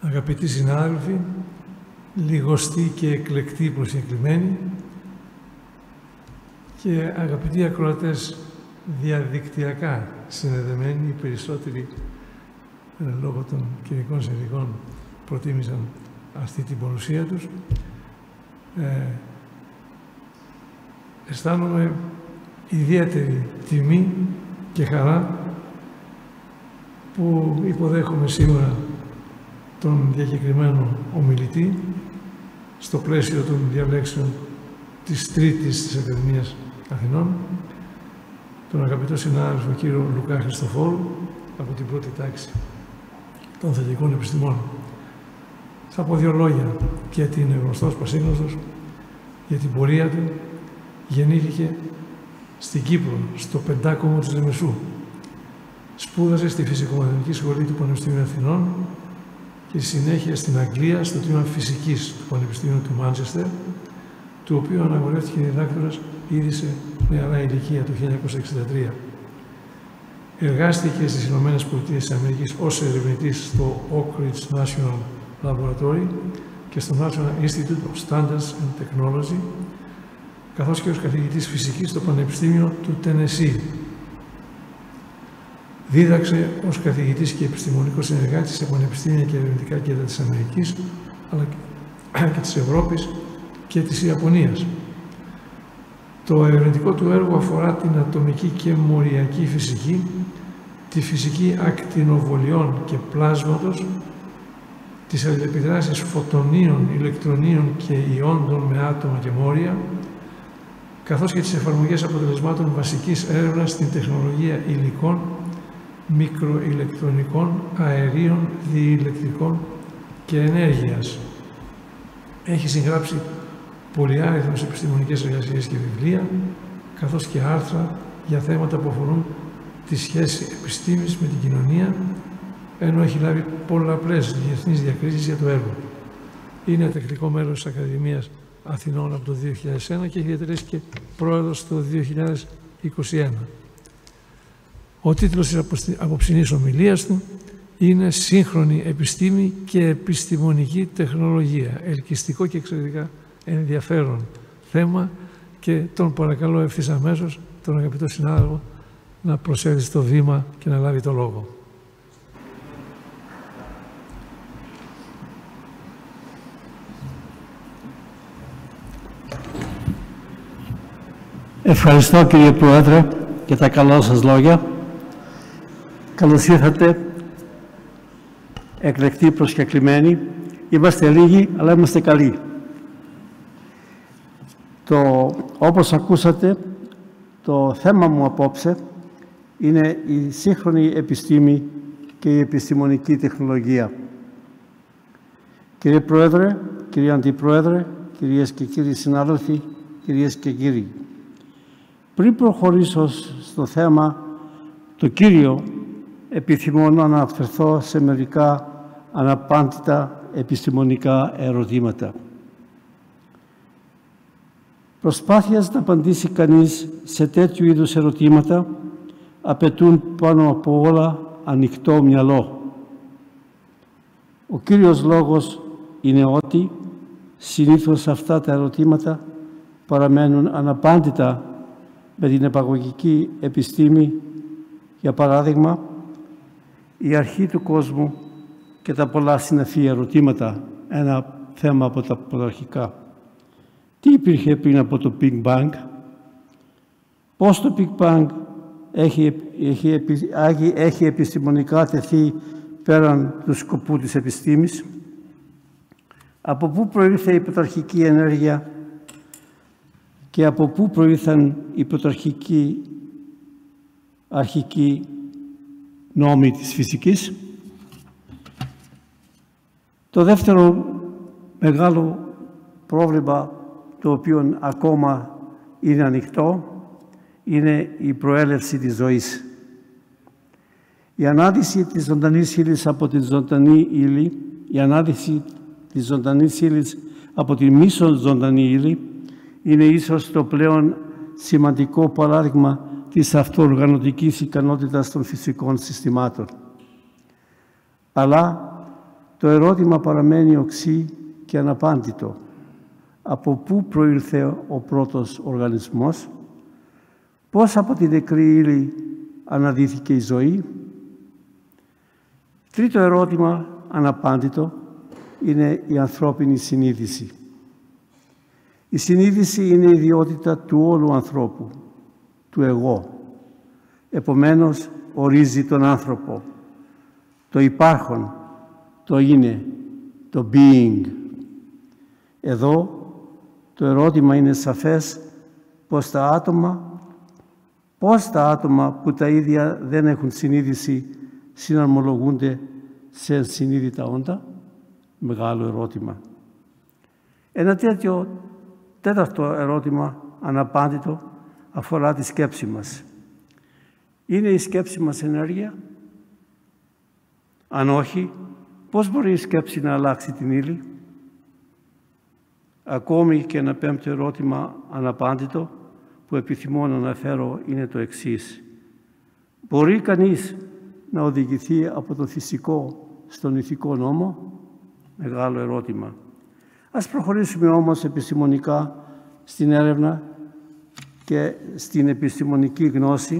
Αγαπητοί συνάδελφοι, λιγοστοί και εκλεκτοί προσκεκλημένοι και αγαπητοί ακροατές διαδικτυακά συνδεδεμένοι, οι περισσότεροι λόγω των καιρικών συνθηκών προτίμησαν αυτή την παρουσία τους. Αισθάνομαι ιδιαίτερη τιμή και χαρά που υποδέχομαι σήμερα τον διακεκριμένο ομιλητή στο πλαίσιο των διαλέξεων της Τρίτης της Ακαδημίας Αθηνών, τον αγαπητό συνάδελφο κύριο Λουκά Χριστοφόρου από την πρώτη τάξη των θετικών επιστημών. Θα πω δύο λόγια, γιατί είναι γνωστός, πασίγνωστος, για την πορεία του. Γεννήθηκε στην Κύπρο, στο Πεντάκομο της Λεμεσού. Σπούδασε στη Φυσικομαθηματική Σχολή του Πανεπιστημίου Αθηνών και συνέχεια στην Αγγλία, στο τμήμα Φυσικής του Πανεπιστημίου του Μάντσεστερ, του οποίου αναγορεύτηκε διδάκτορας ήδη σε νεαρά ηλικία το 1963. Εργάστηκε στις Ηνωμένες Πολιτείες της Αμερικής ως ερευνητής στο Oak Ridge National Laboratory και στο National Institute of Standards and Technology, καθώς και ως καθηγητής φυσικής στο Πανεπιστήμιο του Τενεσί. Δίδαξε ως καθηγητής και επιστημονικός συνεργάτης σε πανεπιστήμια και ερευνητικά κέντρα της Αμερικής, αλλά και της Ευρώπης και της Ιαπωνίας. Το ερευνητικό του έργο αφορά την ατομική και μοριακή φυσική, τη φυσική ακτινοβολιών και πλάσματος, τις αλληλεπιδράσεις φωτονίων, ηλεκτρονίων και ιόντων με άτομα και μόρια, καθώς και τις εφαρμογές αποτελεσμάτων βασικής έρευνας στην τεχνολογία υλικών, μικροηλεκτρονικών, αερίων, διηλεκτρικών και ενέργειας. Έχει συγγράψει πολυάριθμες επιστημονικές εργασίες και βιβλία, καθώς και άρθρα για θέματα που αφορούν τη σχέση επιστήμης με την κοινωνία, ενώ έχει λάβει πολλαπλές διεθνείς διακρίσεις για το έργο. Είναι τεχνικό μέλος της Ακαδημίας Αθηνών από το 2001 και έχει διατελέσει και πρόεδρος το 2021. Ο τίτλος της απόψινής ομιλίας του είναι «Σύγχρονη επιστήμη και επιστημονική τεχνολογία». Ελκυστικό και εξαιρετικά ενδιαφέρον θέμα και τον παρακαλώ ευθύς αμέσως τον αγαπητό συνάδελφο να προσέλθει στο βήμα και να λάβει το λόγο. Ευχαριστώ κύριε Πρόεδρε για τα καλά σας λόγια. Καλώς ήρθατε, εκλεκτοί προσκεκλημένοι. Είμαστε λίγοι, αλλά είμαστε καλοί. Όπως ακούσατε, το θέμα μου απόψε είναι η σύγχρονη επιστήμη και η επιστημονική τεχνολογία. Κύριε Πρόεδρε, κύριε Αντιπρόεδρε, κυρίες και κύριοι συνάδελφοι, κυρίες και κύριοι, πριν προχωρήσω στο θέμα, το κύριο, επιθυμώ να αναφερθώ σε μερικά αναπάντητα επιστημονικά ερωτήματα. Προσπάθειες να απαντήσει κανείς σε τέτοιου είδους ερωτήματα απαιτούν πάνω από όλα ανοιχτό μυαλό. Ο κύριος λόγος είναι ότι συνήθως αυτά τα ερωτήματα παραμένουν αναπάντητα με την επαγωγική επιστήμη, για παράδειγμα, η αρχή του κόσμου και τα πολλά συναφή ερωτήματα, ένα θέμα από τα πρωταρχικά. Τι υπήρχε πριν από το Big Bang, πώς το Big Bang έχει επιστημονικά τεθεί πέραν του σκοπού της επιστήμης, από πού προήλθε η πρωταρχική ενέργεια και από πού προήλθαν οι πρωταρχικοί αρχικοί νόμοι της φυσικής. Το δεύτερο μεγάλο πρόβλημα, το οποίο ακόμα είναι ανοιχτό, είναι η προέλευση της ζωής. Η ανάδυση της ζωντανής ύλης από τη ζωντανή ύλη, η ανάδυση της ζωντανής ύλης από τη μη ζωντανή ύλη, είναι ίσως το πλέον σημαντικό παράδειγμα της αυτοοργανωτικής ικανότητας των φυσικών συστημάτων. Αλλά το ερώτημα παραμένει οξύ και αναπάντητο. Από πού προήλθε ο πρώτος οργανισμός, πώς από τη νεκρή ύλη αναδύθηκε η ζωή. Τρίτο ερώτημα, αναπάντητο, είναι η ανθρώπινη συνείδηση. Η συνείδηση είναι η ιδιότητα του όλου ανθρώπου, του εγώ. Επομένως, ορίζει τον άνθρωπο, το υπάρχον, το είναι, το being. Εδώ το ερώτημα είναι σαφές πως τα άτομα που τα ίδια δεν έχουν συνείδηση συναρμολογούνται σε συνείδητα όντα. Μεγάλο ερώτημα. Ένα τέτοιο τέταρτο ερώτημα, αναπάντητο, αφορά τη σκέψη μας. Είναι η σκέψη μας ενέργεια? Αν όχι, πώς μπορεί η σκέψη να αλλάξει την ύλη? Ακόμη και ένα πέμπτο ερώτημα αναπάντητο που επιθυμώ να αναφέρω είναι το εξής. Μπορεί κανείς να οδηγηθεί από το φυσικό στον ηθικό νόμο? Μεγάλο ερώτημα. Ας προχωρήσουμε όμως επιστημονικά στην έρευνα και στην επιστημονική γνώση.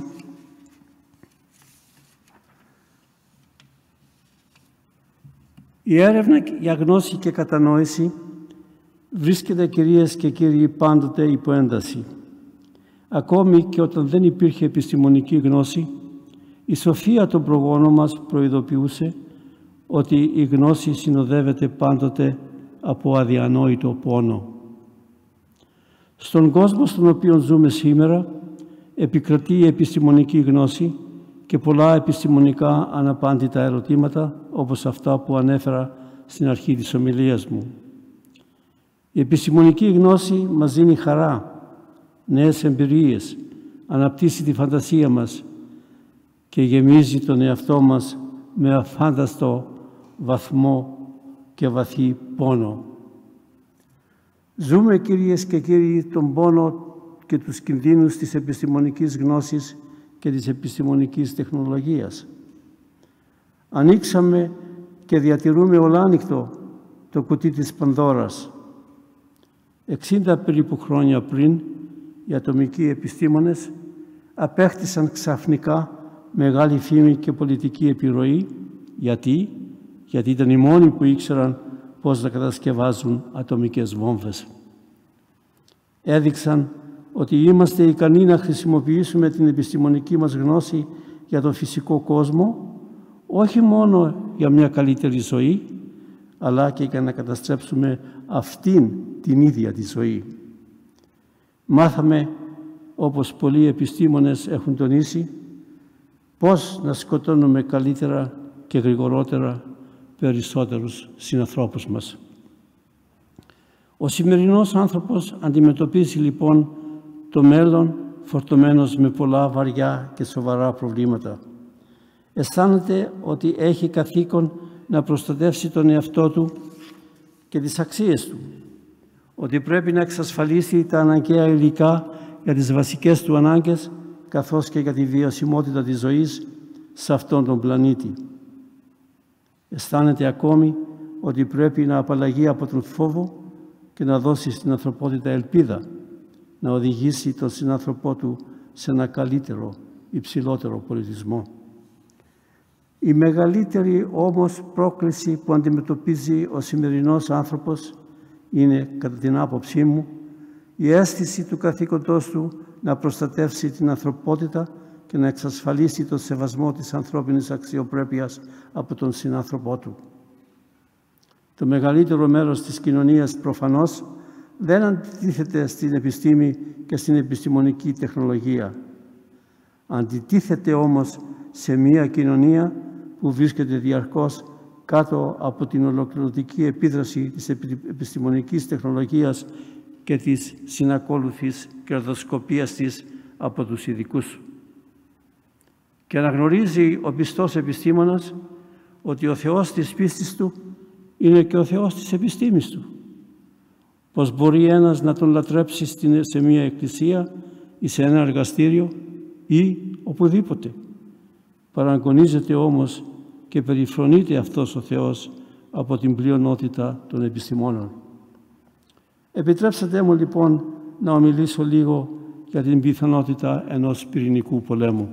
Η έρευνα για γνώση και κατανόηση βρίσκεται, κυρίες και κύριοι, πάντοτε υπό ένταση. Ακόμη και όταν δεν υπήρχε επιστημονική γνώση, η σοφία των προγόνων μας προειδοποιούσε ότι η γνώση συνοδεύεται πάντοτε από αδιανόητο πόνο. Στον κόσμο στον οποίο ζούμε σήμερα επικρατεί η επιστημονική γνώση και πολλά επιστημονικά αναπάντητα ερωτήματα, όπως αυτά που ανέφερα στην αρχή της ομιλίας μου. Η επιστημονική γνώση μας δίνει χαρά, νέες εμπειρίες, αναπτύσσει τη φαντασία μας και γεμίζει τον εαυτό μας με αφάνταστο βαθμό και βαθύ πόνο. Ζούμε, κυρίες και κύριοι, τον πόνο και τους κινδύνους της επιστημονικής γνώσης και της επιστημονικής τεχνολογίας. Ανοίξαμε και διατηρούμε ολάνυχτο το κουτί της Πανδώρας. 60 περίπου χρόνια πριν, οι ατομικοί επιστήμονες απέκτησαν ξαφνικά μεγάλη φήμη και πολιτική επιρροή. Γιατί ήταν οι μόνοι που ήξεραν πώς να κατασκευάζουν ατομικές βόμβες. Έδειξαν ότι είμαστε ικανοί να χρησιμοποιήσουμε την επιστημονική μας γνώση για τον φυσικό κόσμο, όχι μόνο για μια καλύτερη ζωή, αλλά και για να καταστρέψουμε αυτήν την ίδια τη ζωή. Μάθαμε, όπως πολλοί επιστήμονες έχουν τονίσει, πώς να σκοτώνουμε καλύτερα και γρηγορότερα περισσότερους συνανθρώπους μας. Ο σημερινός άνθρωπος αντιμετωπίζει λοιπόν το μέλλον φορτωμένος με πολλά βαριά και σοβαρά προβλήματα. Αισθάνεται ότι έχει καθήκον να προστατεύσει τον εαυτό του και τις αξίες του, ότι πρέπει να εξασφαλίσει τα αναγκαία υλικά για τις βασικές του ανάγκες, καθώς και για τη βιωσιμότητα της ζωής σε αυτόν τον πλανήτη. Αισθάνεται ακόμη ότι πρέπει να απαλλαγεί από τον φόβο και να δώσει στην ανθρωπότητα ελπίδα, να οδηγήσει τον συνάνθρωπό του σε ένα καλύτερο, υψηλότερο πολιτισμό. Η μεγαλύτερη όμως πρόκληση που αντιμετωπίζει ο σημερινός άνθρωπος είναι, κατά την άποψή μου, η αίσθηση του καθήκοντός του να προστατεύσει την ανθρωπότητα και να εξασφαλίσει τον σεβασμό της ανθρώπινης αξιοπρέπειας από τον συνάνθρωπό του. Το μεγαλύτερο μέρος της κοινωνίας προφανώς δεν αντιτίθεται στην επιστήμη και στην επιστημονική τεχνολογία. Αντιτίθεται όμως σε μια κοινωνία που βρίσκεται διαρκώς κάτω από την ολοκληρωτική επίδραση της επιστημονικής τεχνολογίας και της συνακόλουθης κερδοσκοπίας της από τους ειδικούς. Και αναγνωρίζει ο πιστός επιστήμονας ότι ο Θεός της πίστης του είναι και ο Θεός της επιστήμης του. Πως μπορεί ένας να τον λατρέψει σε μια εκκλησία ή σε ένα εργαστήριο ή οπουδήποτε. Παραγωνίζεται όμως και περιφρονείται αυτός ο Θεός από την πλειονότητα των επιστημόνων. Επιτρέψατε μου λοιπόν να ομιλήσω λίγο για την πιθανότητα ενός πυρηνικού πολέμου.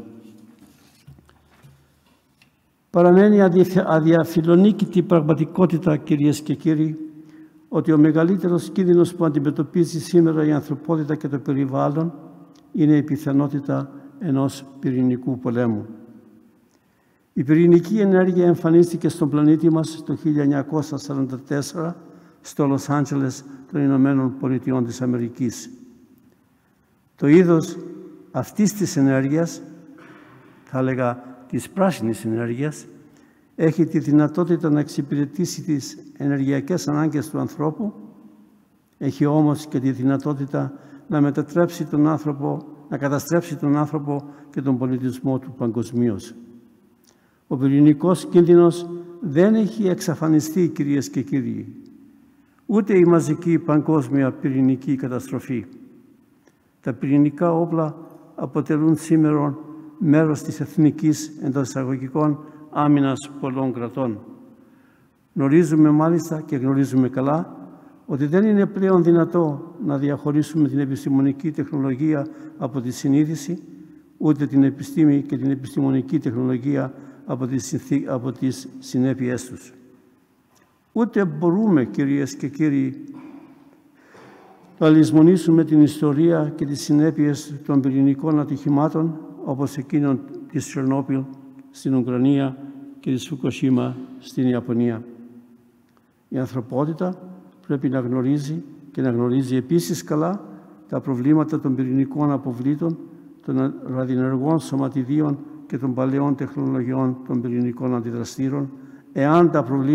Παραμένει αδιαφιλονίκητη πραγματικότητα, κυρίες και κύριοι, ότι ο μεγαλύτερος κίνδυνος που αντιμετωπίζει σήμερα η ανθρωπότητα και το περιβάλλον είναι η πιθανότητα ενός πυρηνικού πολέμου. Η πυρηνική ενέργεια εμφανίστηκε στον πλανήτη μας το 1944 στο Λος Άντζελες των Ηνωμένων Πολιτειών της Αμερικής. Το είδος αυτής της ενέργειας, θα έλεγα της πράσινης ενέργειας, έχει τη δυνατότητα να εξυπηρετήσει τις ενεργειακές ανάγκες του ανθρώπου, έχει όμως και τη δυνατότητα να καταστρέψει τον άνθρωπο και τον πολιτισμό του παγκοσμίως. Ο πυρηνικός κίνδυνος δεν έχει εξαφανιστεί, κυρίες και κύριοι, ούτε η μαζική παγκόσμια πυρηνική καταστροφή. Τα πυρηνικά όπλα αποτελούν σήμερα μέρος της εθνικής εντός εισαγωγικών άμυνας πολλών κρατών. Γνωρίζουμε μάλιστα και γνωρίζουμε καλά ότι δεν είναι πλέον δυνατό να διαχωρίσουμε την επιστημονική τεχνολογία από τη συνείδηση, ούτε την επιστήμη και την επιστημονική τεχνολογία από τις συνέπειές τους. Ούτε μπορούμε, κυρίες και κύριοι, να λησμονήσουμε την ιστορία και τις συνέπειες των πυρηνικών ατυχημάτων, όπως εκείνων της Τσερνόμπιλ στην Ουκρανία και της Φουκουσίμα στην Ιαπωνία. Η ανθρωπότητα πρέπει να γνωρίζει και να γνωρίζει επίσης καλά τα προβλήματα των πυρηνικών αποβλήτων, των ραδιενεργών σωματιδίων και των παλαιών τεχνολογιών των πυρηνικών αντιδραστήρων, αν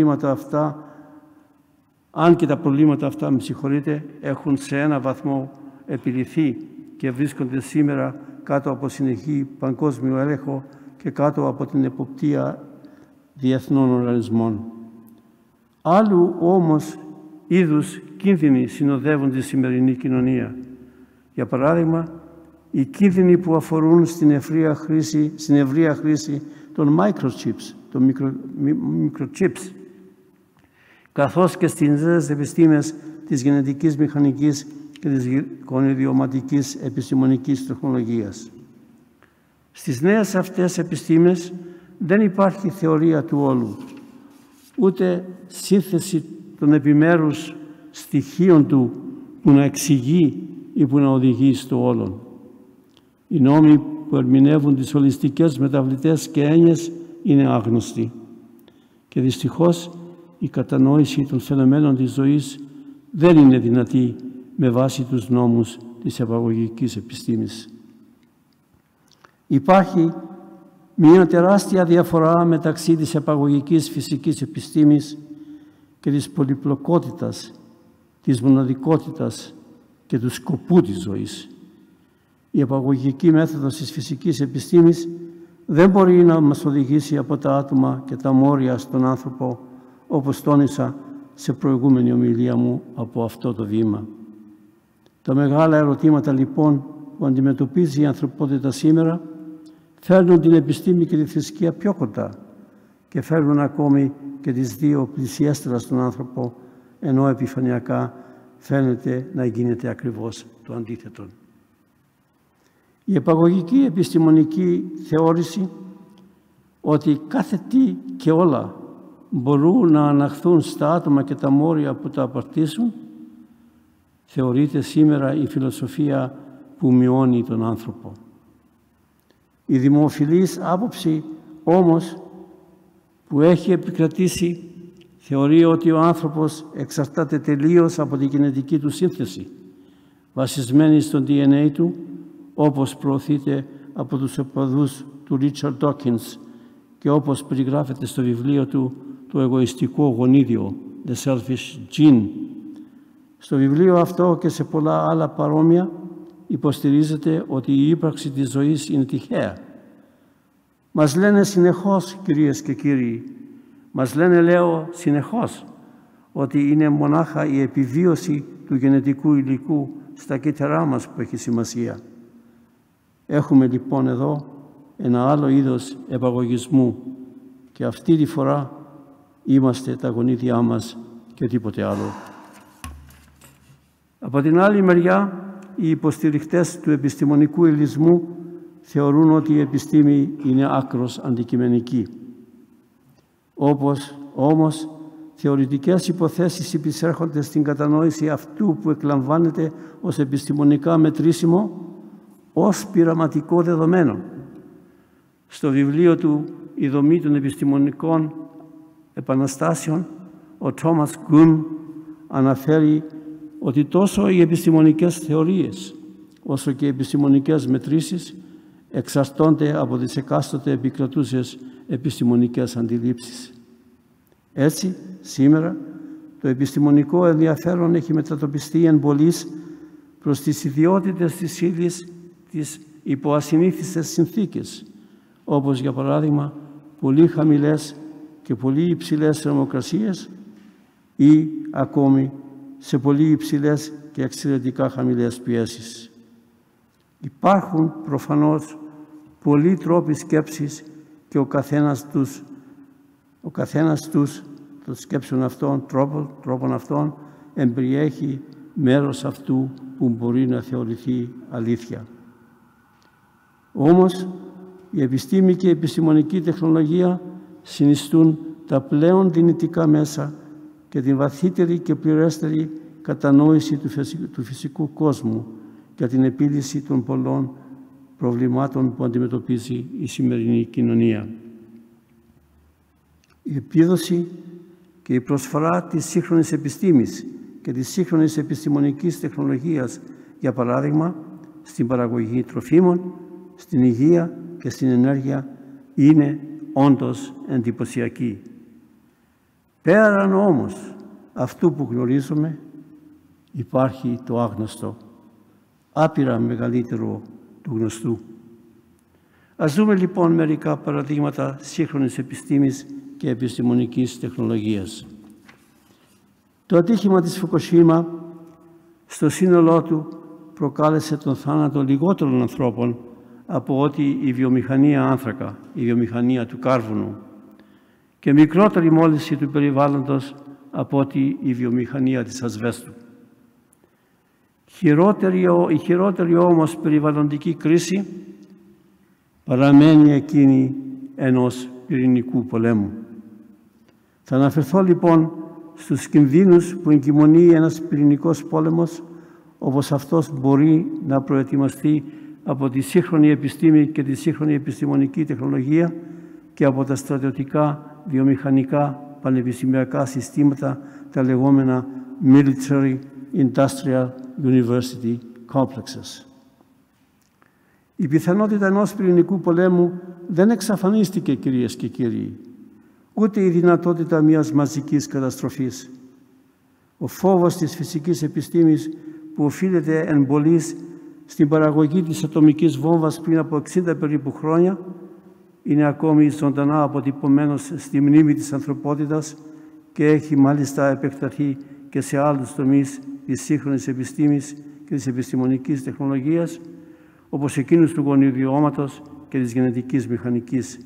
και τα προβλήματα αυτά, έχουν σε ένα βαθμό επιληθεί και βρίσκονται σήμερα κάτω από συνεχή παγκόσμιο έλεγχο και κάτω από την εποπτεία διεθνών οργανισμών. Άλλου όμως είδους κίνδυνοι συνοδεύουν τη σημερινή κοινωνία. Για παράδειγμα, οι κίνδυνοι που αφορούν στην ευρεία χρήση των microchips, των microchips, καθώς και στις νέες επιστήμες της γενετικής μηχανικής και της γονιδιωματικής επιστημονικής τεχνολογίας. Στις νέες αυτές επιστήμες δεν υπάρχει θεωρία του όλου, ούτε σύνθεση των επιμέρους στοιχείων του που να εξηγεί ή που να οδηγεί στο όλον. Οι νόμοι που ερμηνεύουν τις ολιστικές μεταβλητές και έννοιες είναι άγνωστοι και δυστυχώς η κατανόηση των φαινομένων της ζωής δεν είναι δυνατή με βάση τους νόμους της επαγωγικής επιστήμης. Υπάρχει μια τεράστια διαφορά μεταξύ της επαγωγικής φυσικής επιστήμης και της πολυπλοκότητας, της μοναδικότητας και του σκοπού της ζωής. Η επαγωγική μέθοδος της φυσικής επιστήμης δεν μπορεί να μας οδηγήσει από τα άτομα και τα μόρια στον άνθρωπο, όπως τόνισα σε προηγούμενη ομιλία μου από αυτό το βήμα. Τα μεγάλα ερωτήματα λοιπόν που αντιμετωπίζει η ανθρωπότητα σήμερα φέρνουν την επιστήμη και τη θρησκεία πιο κοντά και φέρνουν ακόμη και τις δύο πλησιέστερα στον άνθρωπο, ενώ επιφανειακά φαίνεται να γίνεται ακριβώς το αντίθετο. Η επαγωγική επιστημονική θεώρηση ότι κάθε τι και όλα μπορούν να αναχθούν στα άτομα και τα μόρια που τα απαρτίζουν, θεωρείται σήμερα η φιλοσοφία που μειώνει τον άνθρωπο. Η δημοφιλής άποψη όμως που έχει επικρατήσει θεωρεί ότι ο άνθρωπος εξαρτάται τελείως από τη γενετική του σύνθεση, βασισμένη στον DNA του, όπως προωθείται από τους οπαδούς του Ρίτσαρντ Ντόκινς και όπως περιγράφεται στο βιβλίο του «Το εγωιστικό γονίδιο», «The Selfish Gene». Στο βιβλίο αυτό και σε πολλά άλλα παρόμοια υποστηρίζεται ότι η ύπαρξη της ζωής είναι τυχαία. Μας λένε συνεχώς, κυρίες και κύριοι, συνεχώς ότι είναι μονάχα η επιβίωση του γενετικού υλικού στα κύτταρά μας που έχει σημασία. Έχουμε λοιπόν εδώ ένα άλλο είδος επαγωγισμού και αυτή τη φορά είμαστε τα γονίδια μας και τίποτε άλλο. Από την άλλη μεριά, οι υποστηριχτές του επιστημονικού υλισμού θεωρούν ότι η επιστήμη είναι άκρως αντικειμενική. Όμως, θεωρητικές υποθέσεις υπησέρχονται στην κατανόηση αυτού που εκλαμβάνεται ως επιστημονικά μετρήσιμο, ως πειραματικό δεδομένο. Στο βιβλίο του «Η δομή των επιστημονικών επαναστάσεων», ο Τόμας Γκουν αναφέρει ότι τόσο οι επιστημονικές θεωρίες όσο και οι επιστημονικές μετρήσεις εξαρτώνται από τις εκάστοτε επικρατούσες επιστημονικές αντιλήψεις. Έτσι, σήμερα, το επιστημονικό ενδιαφέρον έχει μετατοπιστεί εν πολλοίς προς τις ιδιότητες της ύλης της υπό ασυνήθιστες συνθήκες, όπως για παράδειγμα πολύ χαμηλές και πολύ υψηλές θερμοκρασίες ή ακόμη σε πολύ υψηλές και εξαιρετικά χαμηλές πιέσεις. Υπάρχουν προφανώς πολλοί τρόποι σκέψης και ο καθένας τους των σκέψεων αυτών, τρόπων αυτών, εμπεριέχει μέρος αυτού που μπορεί να θεωρηθεί αλήθεια. Όμως, η επιστήμη και η επιστημονική τεχνολογία συνιστούν τα πλέον δυνητικά μέσα και την βαθύτερη και πληρέστερη κατανόηση του φυσικού κόσμου για την επίλυση των πολλών προβλημάτων που αντιμετωπίζει η σημερινή κοινωνία. Η επίδοση και η προσφορά της σύγχρονης επιστήμης και της σύγχρονης επιστημονικής τεχνολογίας, για παράδειγμα, στην παραγωγή τροφίμων, στην υγεία και στην ενέργεια, είναι όντως εντυπωσιακή. Πέραν όμως αυτού που γνωρίζουμε, υπάρχει το άγνωστο, άπειρα μεγαλύτερο του γνωστού. Ας δούμε λοιπόν μερικά παραδείγματα σύγχρονης επιστήμης και επιστημονικής τεχνολογίας. Το ατύχημα της Φουκουσίμα στο σύνολό του προκάλεσε τον θάνατο λιγότερων ανθρώπων από ότι η βιομηχανία άνθρακα, η βιομηχανία του κάρβουνου, και μικρότερη μόλυνση του περιβάλλοντος από ότι η βιομηχανία της ασβέστου. Η χειρότερη όμως περιβαλλοντική κρίση παραμένει εκείνη ενός πυρηνικού πολέμου. Θα αναφερθώ λοιπόν στους κινδύνους που εγκυμονεί ένας πυρηνικός πόλεμος, όπως αυτός μπορεί να προετοιμαστεί από τη σύγχρονη επιστήμη και τη σύγχρονη επιστημονική τεχνολογία και από τα στρατιωτικά, βιομηχανικά, πανεπιστημιακά συστήματα, τα λεγόμενα Military Industrial University Complexes. Η πιθανότητα ενός πυρηνικού πολέμου δεν εξαφανίστηκε, κυρίες και κύριοι, ούτε η δυνατότητα μιας μαζικής καταστροφής. Ο φόβος της φυσικής επιστήμης που οφείλεται εν πολλοίς στην παραγωγή της ατομικής βόμβας πριν από 60 περίπου χρόνια είναι ακόμη ζωντανά αποτυπωμένος στη μνήμη της ανθρωπότητας και έχει μάλιστα επεκταθεί και σε άλλους τομείς της σύγχρονης επιστήμης και της επιστημονικής τεχνολογίας, όπως εκείνους του γονιδιώματος και της γενετικής μηχανικής.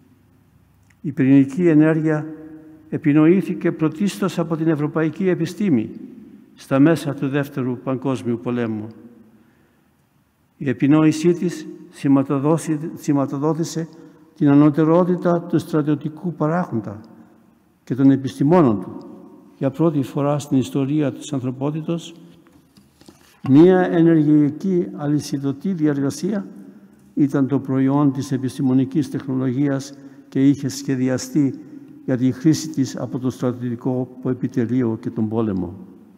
Η πυρηνική ενέργεια επινοήθηκε πρωτίστως από την ευρωπαϊκή επιστήμη στα μέσα του Δεύτερου Παγκόσμιου Πολέμου. Η επινόησή της σηματοδότησε την ανωτερότητα του στρατιωτικού παράγοντα και των επιστημόνων του. Για πρώτη φορά στην ιστορία της ανθρωπότητος, μία ενεργειακή αλυσιδωτή διαργασία ήταν το προϊόν της επιστημονικής τεχνολογίας και είχε σχεδιαστεί για τη χρήση της από το στρατιωτικό επιτελείο και τον πόλεμο.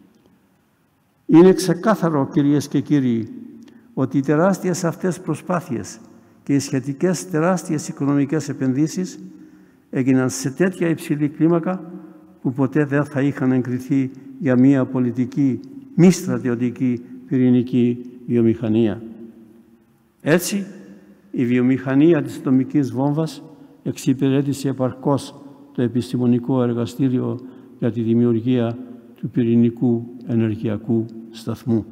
Είναι ξεκάθαρο, κυρίες και κύριοι, ότι οι τεράστιες αυτές προσπάθειες και οι σχετικές τεράστιες οικονομικές επενδύσεις έγιναν σε τέτοια υψηλή κλίμακα που ποτέ δεν θα είχαν εγκριθεί για μια πολιτική μη στρατιωτική πυρηνική βιομηχανία. Έτσι, η βιομηχανία της ατομικής βόμβας εξυπηρέτησε επαρκώς το επιστημονικό εργαστήριο για τη δημιουργία του πυρηνικού ενεργειακού σταθμού.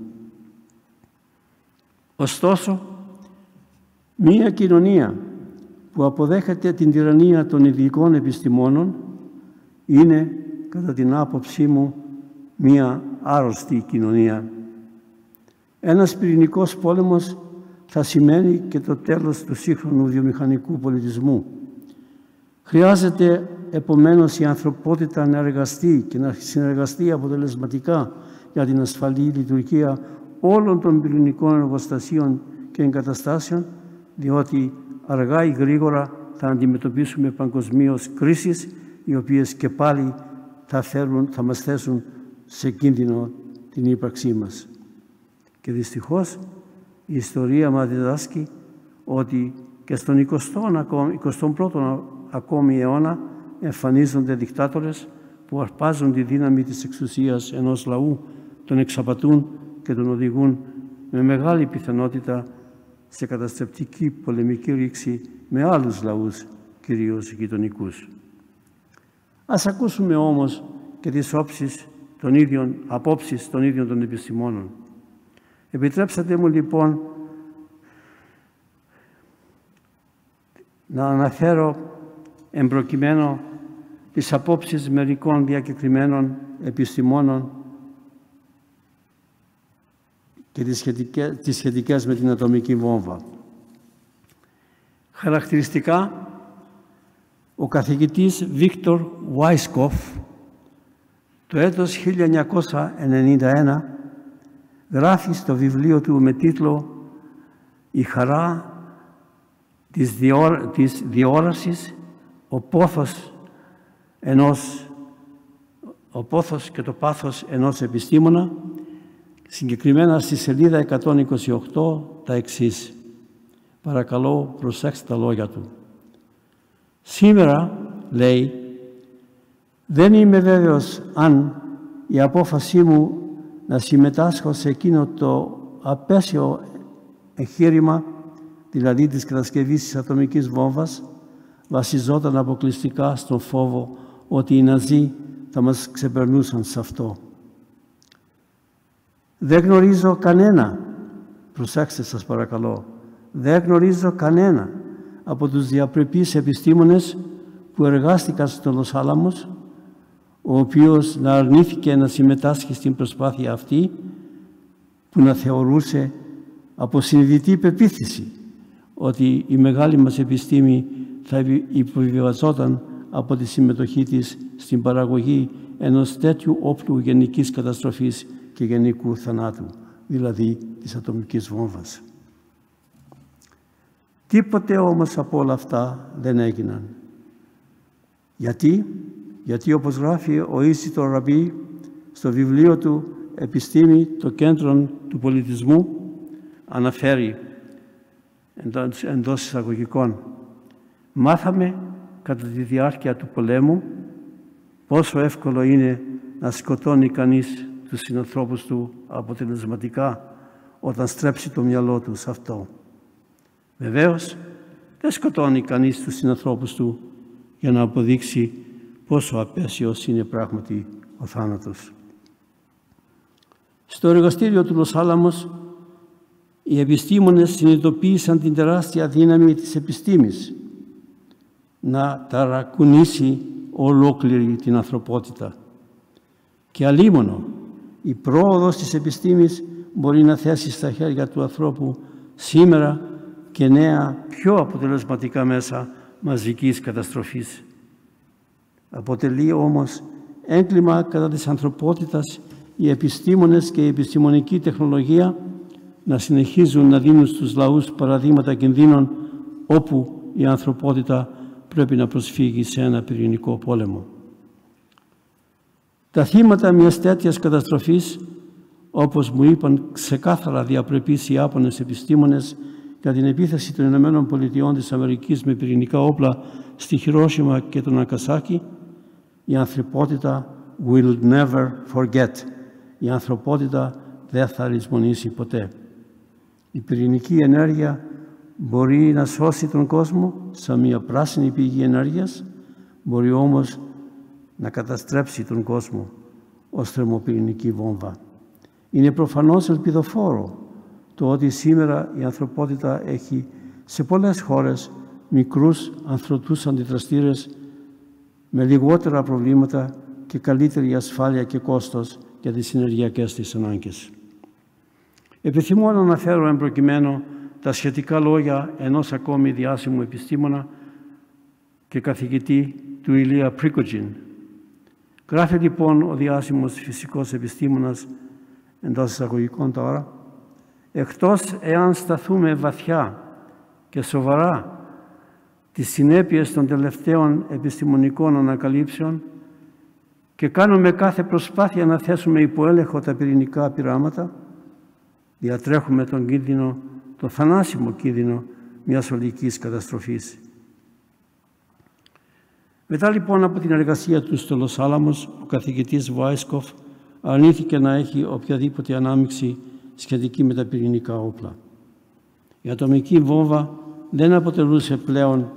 Ωστόσο, μία κοινωνία που αποδέχεται την τυραννία των ειδικών επιστημόνων Είναι, κατά την άποψή μου, μία άρρωστη κοινωνία. Ένας πυρηνικός πόλεμος θα σημαίνει και το τέλος του σύγχρονου βιομηχανικού πολιτισμού. Χρειάζεται επομένως η ανθρωπότητα να εργαστεί και να συνεργαστεί αποτελεσματικά για την ασφαλή λειτουργία όλων των πυρηνικών εργοστασίων και εγκαταστάσεων, διότι αργά ή γρήγορα θα αντιμετωπίσουμε παγκοσμίως κρίσεις, οι οποίες και πάλι θα μας θέσουν σε κίνδυνο την ύπαρξή μας. Και δυστυχώς η ιστορία μας διδάσκει ότι και στον 21ο ακόμη αιώνα εμφανίζονται δικτάτορες που αρπάζουν τη δύναμη της εξουσίας ενός λαού, τον εξαπατούν και τον οδηγούν με μεγάλη πιθανότητα σε καταστρεπτική πολεμική ρήξη με άλλους λαούς, κυρίως γειτονικούς. Ας ακούσουμε όμως και τις απόψεις των ίδιων των επιστημόνων. Επιτρέψατε μου λοιπόν να αναφέρω εμπροκειμένο τις απόψεις μερικών διακεκριμένων επιστημόνων και τις σχετικές με την ατομική βόμβα. Χαρακτηριστικά, ο καθηγητής Βίκτορ Βάισκοφ το έτος 1991 γράφει στο βιβλίο του με τίτλο «Η χαρά της διόρασης, ο πόθος και το πάθος ενός επιστήμονα», συγκεκριμένα στη σελίδα 128 τα εξής. Παρακαλώ, προσέξτε τα λόγια του. «Σήμερα», λέει, «δεν είμαι βέβαιος αν η απόφασή μου να συμμετάσχω σε εκείνο το απέσιο εγχείρημα, δηλαδή της κατασκευής της ατομικής βόμβας, βασιζόταν αποκλειστικά στον φόβο ότι οι Ναζί θα μας ξεπερνούσαν σε αυτό. Δεν γνωρίζω κανένα, προσέξτε σας παρακαλώ, δεν γνωρίζω κανένα από τους διαπρεπείς επιστήμονες που εργάστηκαν στο Λος Άλαμος, ο οποίος να αρνήθηκε να συμμετάσχει στην προσπάθεια αυτή, που να θεωρούσε από συνειδητή πεποίθηση ότι η μεγάλη μας επιστήμη θα υποβιβαζόταν από τη συμμετοχή της στην παραγωγή ενός τέτοιου όπλου γενικής καταστροφής και γενικού θανάτου, δηλαδή της ατομικής βόμβας. Τίποτε όμως από όλα αυτά δεν έγιναν. Γιατί όπως γράφει ο Ίσιτο Ραμπή στο βιβλίο του «Επιστήμη, το κέντρο του πολιτισμού», αναφέρει εντός εισαγωγικών, «Μάθαμε κατά τη διάρκεια του πολέμου πόσο εύκολο είναι να σκοτώνει κανείς τους συνανθρώπους του αποτελεσματικά όταν στρέψει το μυαλό του σε αυτό. Βεβαίως, δεν σκοτώνει κανείς τους συνανθρώπους του για να αποδείξει πόσο απέσιος είναι πράγματι ο θάνατος». Στο εργαστήριο του Λος Άλαμος, οι επιστήμονες συνειδητοποίησαν την τεράστια δύναμη της επιστήμης να ταρακουνήσει ολόκληρη την ανθρωπότητα. Και αλίμονο, η πρόοδος της επιστήμης μπορεί να θέσει στα χέρια του ανθρώπου σήμερα και νέα πιο αποτελεσματικά μέσα μαζικής καταστροφής. Αποτελεί όμως έγκλημα κατά της ανθρωπότητας οι επιστήμονες και η επιστημονική τεχνολογία να συνεχίζουν να δίνουν στους λαούς παραδείγματα κινδύνων όπου η ανθρωπότητα πρέπει να προσφύγει σε ένα πυρηνικό πόλεμο. Τα θύματα μιας τέτοιας καταστροφής, όπως μου είπαν ξεκάθαρα διαπρεπείς οι Ιάπωνες επιστήμονες για την επίθεση των Ηνωμένων Πολιτειών της Αμερικής με πυρηνικά όπλα στη Χιρόσιμα και τον Ναγκασάκι, η ανθρωπότητα will never forget. Η ανθρωπότητα δεν θα λησμονήσει ποτέ. Η πυρηνική ενέργεια μπορεί να σώσει τον κόσμο σαν μια πράσινη πηγή ενέργειας, μπορεί όμως να καταστρέψει τον κόσμο ως θερμοπυρηνική βόμβα. Είναι προφανώς ελπιδοφόρο το ότι σήμερα η ανθρωπότητα έχει σε πολλές χώρες μικρούς ανθρωτούς αντιδραστήρες με λιγότερα προβλήματα και καλύτερη ασφάλεια και κόστος για τις ενεργειακές της ανάγκες. Επιθυμώ να αναφέρω εμπροκειμένου τα σχετικά λόγια ενός ακόμη διάσημου επιστήμονα και καθηγητή του Ηλία Πρίκοτζιν. Γράφει λοιπόν ο διάσημος φυσικός επιστήμονας, εντός εισαγωγικών τώρα, εκτός εάν σταθούμε βαθιά και σοβαρά τις συνέπειες των τελευταίων επιστημονικών ανακαλύψεων και κάνουμε κάθε προσπάθεια να θέσουμε υπό έλεγχο τα πυρηνικά πειράματα, διατρέχουμε τον κίνδυνο, το θανάσιμο κίνδυνο μιας ολικής καταστροφής. Μετά λοιπόν από την εργασία του στο Λος Άλαμος, ο καθηγητής Βάισκοφ αρνήθηκε να έχει οποιαδήποτε ανάμειξη σχετική με τα πυρηνικά όπλα. Η ατομική βόμβα δεν αποτελούσε πλέον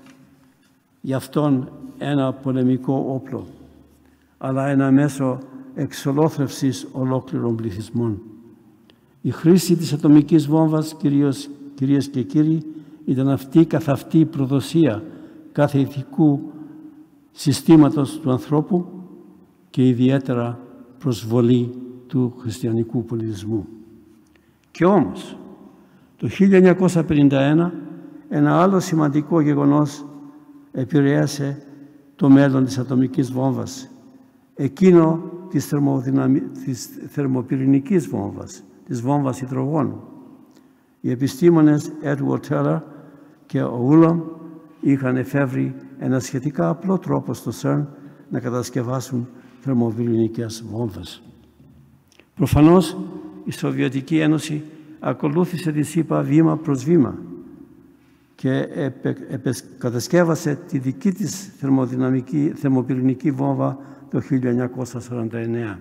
για αυτόν ένα πολεμικό όπλο, αλλά ένα μέσο εξολόθρευσης ολόκληρων πληθυσμών. Η χρήση της ατομικής βόμβας, κυρίες και κύριοι, ήταν αυτή καθ' αυτή η προδοσία κάθε ηθικού συστήματος του ανθρώπου και ιδιαίτερα προσβολή του χριστιανικού πολιτισμού. Και όμως, το 1951, ένα άλλο σημαντικό γεγονός επηρέασε το μέλλον της ατομικής βόμβας, εκείνο της θερμοπυρηνικής βόμβας, της βόμβας υδρογόνου. Οι επιστήμονες Edward Teller και ο Ulam είχαν εφεύρει ένα σχετικά απλό τρόπο στο CERN να κατασκευάσουν θερμοπυρηνικές βόμβες. Προφανώς η Σοβιετική Ένωση ακολούθησε τη ΣΥΠΑ βήμα προς βήμα και κατασκεύασε τη δική της θερμοπυρηνική βόμβα το 1949.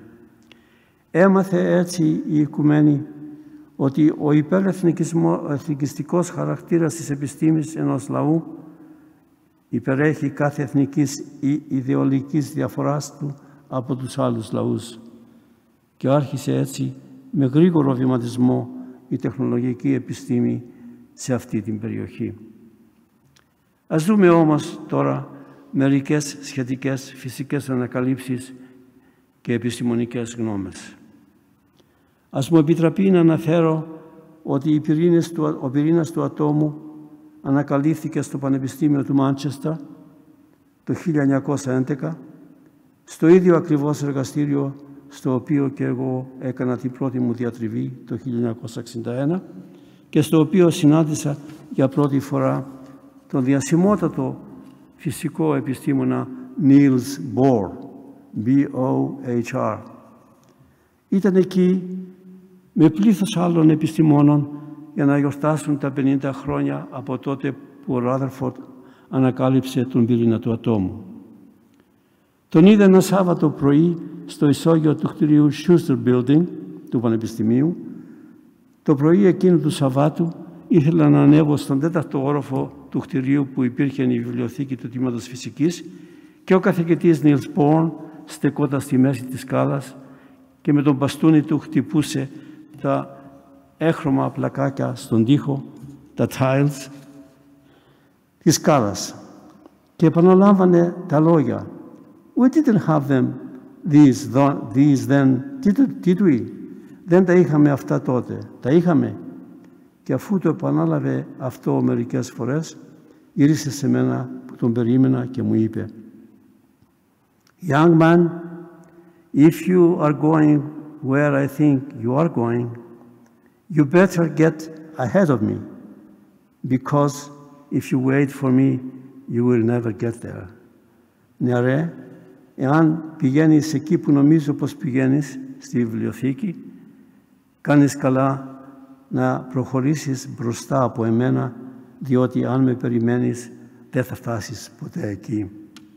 Έμαθε έτσι η οικουμένη ότι ο υπερεθνικιστικός χαρακτήρας της επιστήμης ενός λαού υπερέχει κάθε εθνικής ή ιδεολογικής διαφοράς του από τους άλλους λαούς και άρχισε έτσι με γρήγορο βηματισμό η τεχνολογική επιστήμη σε αυτή την περιοχή. Ας δούμε όμως τώρα μερικές σχετικές φυσικές ανακαλύψεις και επιστημονικές γνώμες. Ας μου επιτραπεί να αναφέρω ότι ο πυρήνας του ατόμου ανακαλύφθηκε στο Πανεπιστήμιο του Μάντσεστερ το 1911, στο ίδιο ακριβώς εργαστήριο στο οποίο και εγώ έκανα την πρώτη μου διατριβή το 1961 και στο οποίο συνάντησα για πρώτη φορά τον διασημότατο φυσικό επιστήμονα Niels Bohr, B-O-H-R. Ήταν εκεί με πλήθος άλλων επιστημόνων για να γιορτάσουν τα 50 χρόνια από τότε που ο Rutherford ανακάλυψε τον πυρήνα του ατόμου. Τον είδα ένα Σάββατο πρωί στο ισόγειο του κτηρίου Schuster Building του Πανεπιστημίου. Το πρωί εκείνου του Σαββάτου ήθελα να ανέβω στον 4ο όροφο του κτηρίου που υπήρχε η βιβλιοθήκη του τμήματος φυσικής και ο καθηγητής Niels Bohr στεκόταν στη μέση της σκάλας και με τον μπαστούνι του χτυπούσε τα έχρωμα πλακάκια στον τοίχο, τα tiles της σκάλας και επαναλάμβανε τα λόγια «We didn't have them, these then, did we?» Δεν τα είχαμε αυτά τότε, τα είχαμε. Και αφού το επανάλαβε αυτό μερικές φορές, γύρισε σε μένα που τον περίμενα και μου είπε «Young man, if you are going where I think you are going, you better get ahead of me, because if you wait for me, you will never get there». Νεαρέ, εάν πηγαίνεις εκεί που νομίζω πως πηγαίνεις, στη βιβλιοθήκη, κάνεις καλά να προχωρήσεις μπροστά από εμένα, διότι αν με περιμένεις δεν θα φτάσεις ποτέ εκεί.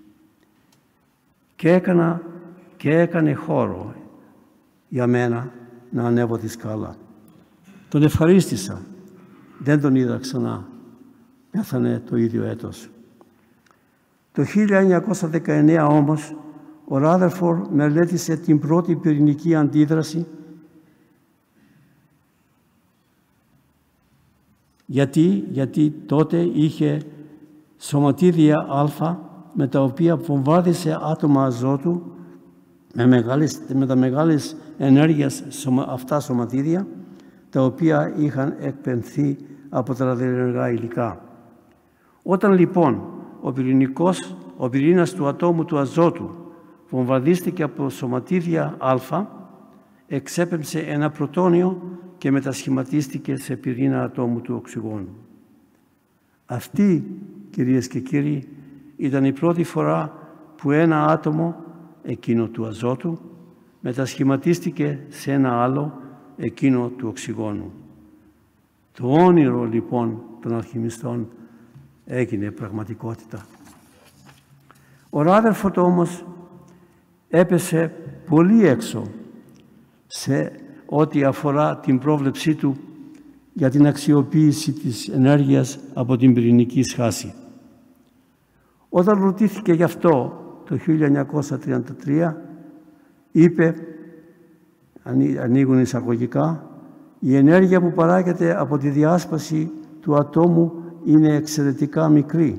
Και έκανε χώρο για μένα να ανέβω τη σκάλα. Τον ευχαρίστησα. Δεν τον είδα ξανά. Πέθανε το ίδιο έτος. Το 1919 όμως ο Rutherford μελέτησε την πρώτη πυρηνική αντίδραση γιατί τότε είχε σωματίδια α με τα οποία βομβάρδισε άτομα αζότου με τα μεγάλες ενέργειας αυτά σωματίδια, τα οποία είχαν εκπαιδευτεί από τα ραδιενεργά υλικά. Όταν λοιπόν ο πυρήνας του ατόμου του αζότου βομβαρδίστηκε από σωματίδια α, εξέπεμψε ένα πρωτόνιο και μετασχηματίστηκε σε πυρήνα ατόμου του οξυγόνου. Αυτή, κυρίες και κύριοι, ήταν η πρώτη φορά που ένα άτομο, εκείνο του αζότου, μετασχηματίστηκε σε ένα άλλο, εκείνο του οξυγόνου. Το όνειρο λοιπόν των αλχημιστών έγινε πραγματικότητα. Ο Ράδερφορντ όμως έπεσε πολύ έξω σε ό,τι αφορά την πρόβλεψή του για την αξιοποίηση της ενέργειας από την πυρηνική σχάση. Όταν ρωτήθηκε γι' αυτό το 1933, είπε, ανοίγουν εισαγωγικά, η ενέργεια που παράγεται από τη διάσπαση του ατόμου είναι εξαιρετικά μικρή.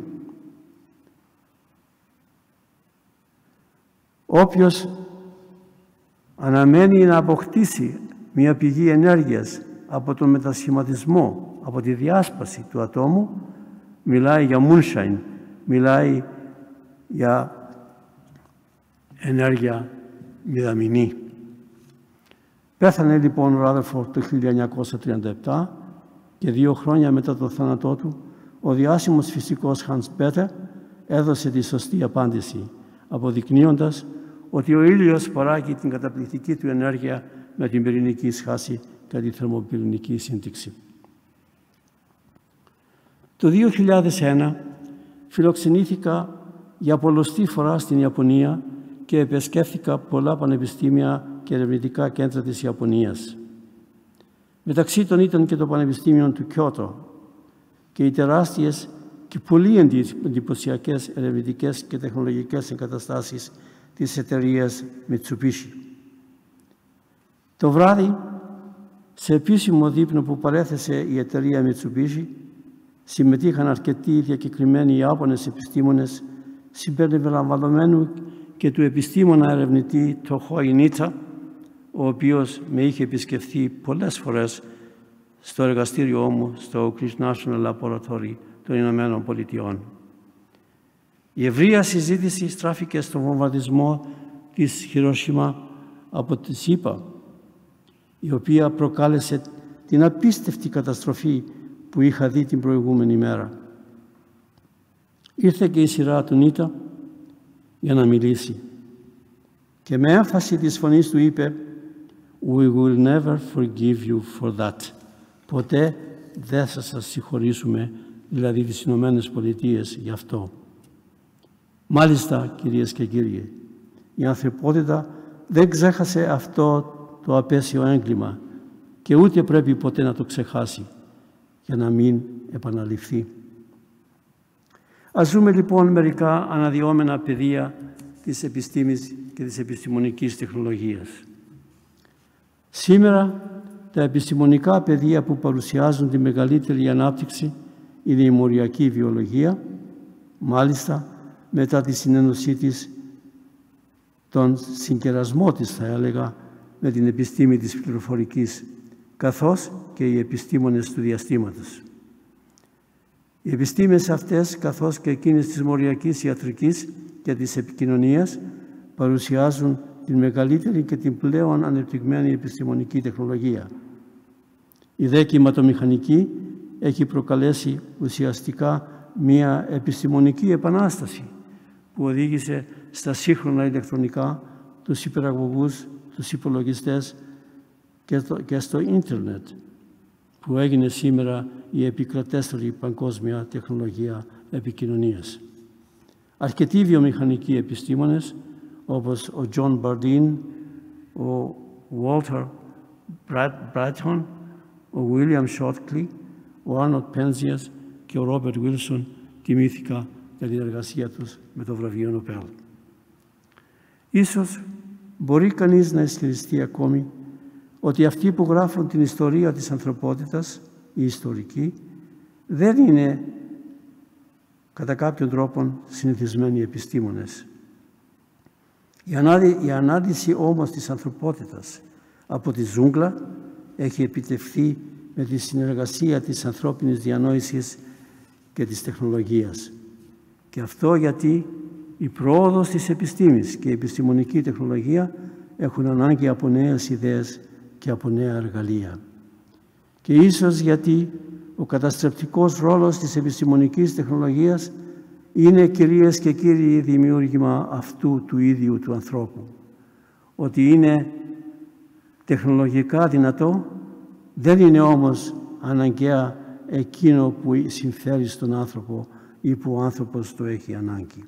Όποιος αναμένει να αποκτήσει μια πηγή ενέργειας από τον μετασχηματισμό, από τη διάσπαση του ατόμου, μιλάει για moonshine, μιλάει για ενέργεια μηδαμινή. Πέθανε λοιπόν ο Ράδερφορντ το 1937 και 2 χρόνια μετά το θάνατό του, ο διάσημος φυσικός Hans Bethe έδωσε τη σωστή απάντηση, αποδεικνύοντας ότι ο ήλιος παράγει την καταπληκτική του ενέργεια με την πυρηνική σχάση και τη θερμοπυρηνική σύντηξη. Το 2001 φιλοξενήθηκα για πολλοστή φορά στην Ιαπωνία και επισκέφθηκα πολλά πανεπιστήμια και ερευνητικά κέντρα της Ιαπωνίας. Μεταξύ των ήταν και το Πανεπιστήμιο του Κιώτο και οι τεράστιες και πολύ εντυπωσιακές ερευνητικές και τεχνολογικές εγκαταστάσεις της εταιρείας Mitsubishi. Το βράδυ, σε επίσημο δείπνο που παρέθεσε η εταιρεία Mitsubishi, συμμετείχαν αρκετοί διακεκριμένοι Ιάπωνες επιστήμονες, συμπεριλαμβανομένου και του επιστήμονα ερευνητή Τοχό Ινίτσα, ο οποίος με είχε επισκεφθεί πολλές φορές στο εργαστήριό μου στο Oak Ridge National Laboratory των Ηνωμένων Πολιτειών. Η ευρεία συζήτηση στράφηκε στον βομβαρδισμό της Χιρόσιμα από τη ΣΥΠΑ, η οποία προκάλεσε την απίστευτη καταστροφή που είχα δει την προηγούμενη μέρα. Ήρθε και η σειρά του Νίτα για να μιλήσει και με έμφαση της φωνής του είπε «We will never forgive you for that». Ποτέ δεν θα σας συγχωρήσουμε, δηλαδή τις Ηνωμένες Πολιτείες, γι' αυτό. Μάλιστα, κυρίες και κύριοι, η ανθρωπότητα δεν ξέχασε αυτό το απέσιο έγκλημα και ούτε πρέπει ποτέ να το ξεχάσει για να μην επαναληφθεί. Ας δούμε λοιπόν μερικά αναδυόμενα πεδία της επιστήμης και της επιστημονικής τεχνολογίας. Σήμερα τα επιστημονικά πεδία που παρουσιάζουν τη μεγαλύτερη ανάπτυξη είναι η μοριακή βιολογία, μάλιστα μετά τη συνένωσή της, τον συγκερασμό της θα έλεγα, με την επιστήμη της πληροφορικής, καθώς και οι επιστήμονες του διαστήματος. Οι επιστήμες αυτές, καθώς και εκείνες της μοριακής ιατρικής και της επικοινωνίας, παρουσιάζουν την μεγαλύτερη και την πλέον ανεπτυγμένη επιστημονική τεχνολογία. Η δε κυματομηχανική έχει προκαλέσει ουσιαστικά μία επιστημονική επανάσταση που οδήγησε στα σύγχρονα ηλεκτρονικά, τους υπεραγωγούς, τους υπολογιστές και στο ίντερνετ, που έγινε σήμερα η επικρατέστερη παγκόσμια τεχνολογία επικοινωνίας. Αρκετοί βιομηχανικοί επιστήμονες, όπως ο John Bardeen, ο Walter Bratton, ο William Shockley, ο Arnold Penzias και ο Robert Wilson, τιμήθηκα για την εργασία τους με το βραβείο Νοπέλ. Ίσως μπορεί κανείς να ισχυριστεί ακόμη ότι αυτοί που γράφουν την ιστορία της ανθρωπότητας, οι ιστορικοί, δεν είναι κατά κάποιον τρόπο συνηθισμένοι επιστήμονες. Η ανάλυση όμως της ανθρωπότητας από τη ζούγκλα έχει επιτευχθεί με τη συνεργασία της ανθρώπινης διανόησης και της τεχνολογίας. Και αυτό γιατί η πρόοδος της επιστήμης και η επιστημονική τεχνολογία έχουν ανάγκη από νέες ιδέες και από νέα εργαλεία. Και ίσως γιατί ο καταστρεπτικός ρόλος της επιστημονικής τεχνολογίας είναι, κυρίες και κύριοι, δημιούργημα αυτού του ίδιου του ανθρώπου. Ότι είναι τεχνολογικά δυνατό, δεν είναι όμως αναγκαία εκείνο που συμφέρει στον άνθρωπο ή που ο άνθρωπος το έχει ανάγκη.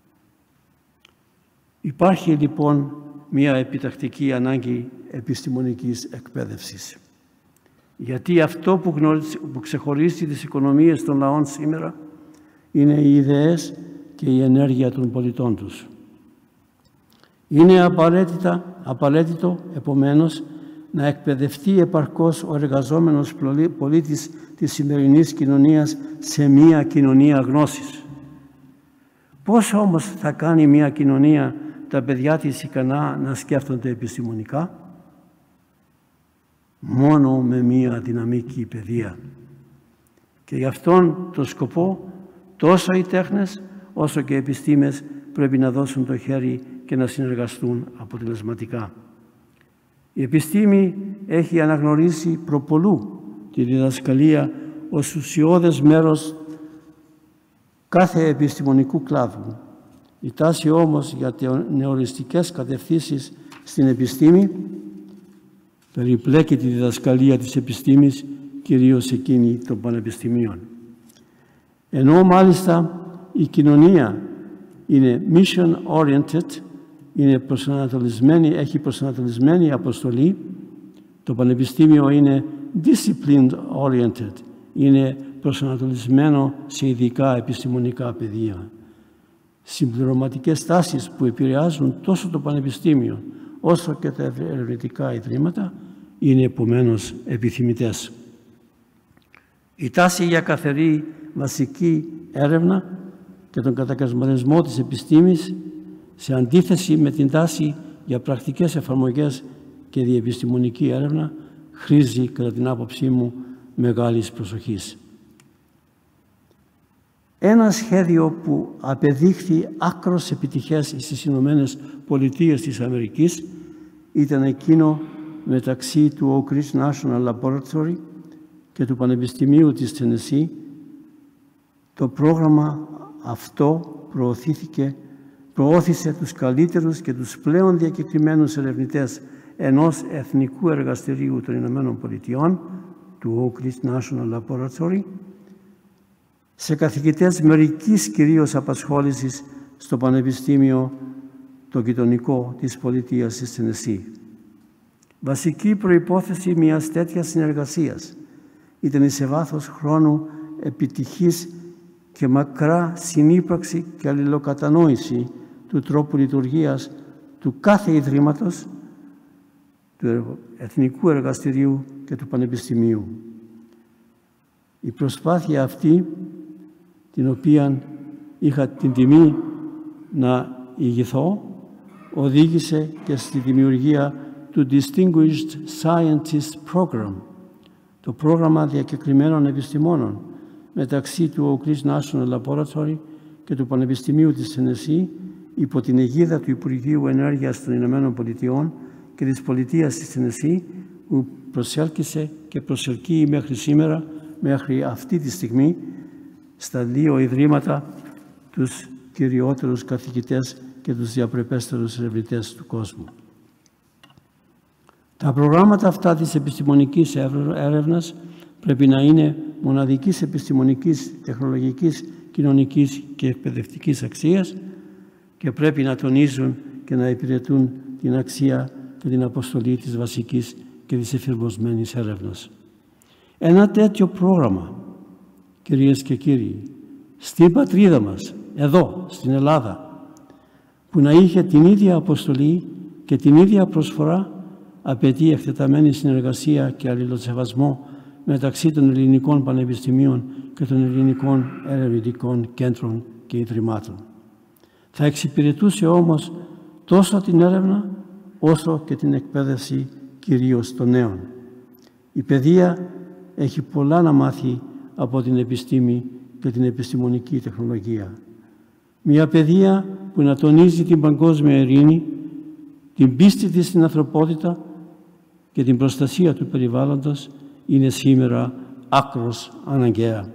Υπάρχει λοιπόν μια επιτακτική ανάγκη επιστημονικής εκπαίδευσης. Γιατί αυτό που ξεχωρίζει τις οικονομίες των λαών σήμερα είναι οι ιδέες και η ενέργεια των πολιτών τους. Είναι απαραίτητο, επομένως, να εκπαιδευτεί επαρκώς ο εργαζόμενος πολίτης της σημερινής κοινωνίας σε μία κοινωνία γνώσης. Πώς όμως θα κάνει μία κοινωνία τα παιδιά της ικανά να σκέφτονται επιστημονικά? Μόνο με μία δυναμική παιδεία. Και γι' αυτόν τον σκοπό τόσο οι τέχνες όσο και οι επιστήμες πρέπει να δώσουν το χέρι και να συνεργαστούν αποτελεσματικά. Η επιστήμη έχει αναγνωρίσει προπολού τη διδασκαλία ως ουσιώδες μέρος κάθε επιστημονικού κλάδου. Η τάση όμως για νεοριστικές κατευθύνσεις στην επιστήμη περιπλέκει τη διδασκαλία της επιστήμης, κυρίως εκείνη των πανεπιστημίων. Ενώ μάλιστα η κοινωνία είναι mission-oriented, έχει προσανατολισμένη αποστολή, το πανεπιστήμιο είναι discipline-oriented, είναι προσανατολισμένο σε ειδικά επιστημονικά πεδία. Συμπληρωματικές τάσεις που επηρεάζουν τόσο το πανεπιστήμιο όσο και τα ερευνητικά ιδρύματα είναι επομένως επιθυμητές. Η τάση για καθαρή βασική έρευνα και τον κατακαιρματισμό της επιστήμης σε αντίθεση με την τάση για πρακτικές εφαρμογές και διεπιστημονική έρευνα χρήζει, κατά την άποψή μου, μεγάλης προσοχής. Ένα σχέδιο που απεδείχθη άκρος επιτυχές στις Ηνωμένες Πολιτείες της Αμερικής ήταν εκείνο μεταξύ του Oak Ridge National Laboratory και του Πανεπιστημίου της Τενεσσί. Το πρόγραμμα αυτό προώθησε τους καλύτερους και τους πλέον διακεκριμένους ερευνητές ενός εθνικού εργαστηρίου των Ηνωμένων Πολιτειών, του Oak Ridge National Laboratory, σε καθηγητές μερικής κυρίως απασχόλησης στο Πανεπιστήμιο το γειτονικό της πολιτείας της Τενεσσί. Βασική προϋπόθεση μιας τέτοιας συνεργασίας ήταν η σε βάθος χρόνου επιτυχής και μακρά συνύπαρξη και αλληλοκατανόηση του τρόπου λειτουργίας του κάθε ιδρύματος, του Εθνικού Εργαστηρίου και του Πανεπιστημίου. Η προσπάθεια αυτή, την οποία είχα την τιμή να ηγηθώ, οδήγησε και στη δημιουργία του Distinguished Scientist Program, το πρόγραμμα διακεκριμένων επιστημόνων μεταξύ του Oak Ridge National Laboratory και του Πανεπιστημίου της Τενεσσί, υπό την αιγίδα του Υπουργείου Ενέργειας των Ηνωμένων Πολιτειών και της Πολιτείας της Τενεσσί, που προσέλκυσε και προσελκύει μέχρι σήμερα, μέχρι αυτή τη στιγμή, στα δύο ιδρύματα τους κυριότερους καθηγητές και τους διαπρεπέστερους ερευνητές του κόσμου. Τα προγράμματα αυτά της επιστημονικής έρευνας πρέπει να είναι μοναδικής επιστημονικής, τεχνολογικής, κοινωνικής και εκπαιδευτικής αξίας και πρέπει να τονίζουν και να υπηρετούν την αξία και την αποστολή της βασικής και της εφηρμοσμένης έρευνας. Ένα τέτοιο πρόγραμμα, κυρίες και κύριοι, στην πατρίδα μας, εδώ, στην Ελλάδα, που να είχε την ίδια αποστολή και την ίδια προσφορά, απαιτεί εκτεταμένη συνεργασία και αλληλοσεβασμό μεταξύ των ελληνικών πανεπιστημίων και των ελληνικών ερευνητικών κέντρων και ιδρυμάτων. Θα εξυπηρετούσε όμως τόσο την έρευνα όσο και την εκπαίδευση κυρίως των νέων. Η παιδεία έχει πολλά να μάθει από την επιστήμη και την επιστημονική τεχνολογία. Μια παιδεία που να τονίζει την παγκόσμια ειρήνη, την πίστη της στην ανθρωπότητα και την προστασία του περιβάλλοντος είναι σήμερα άκρως αναγκαία.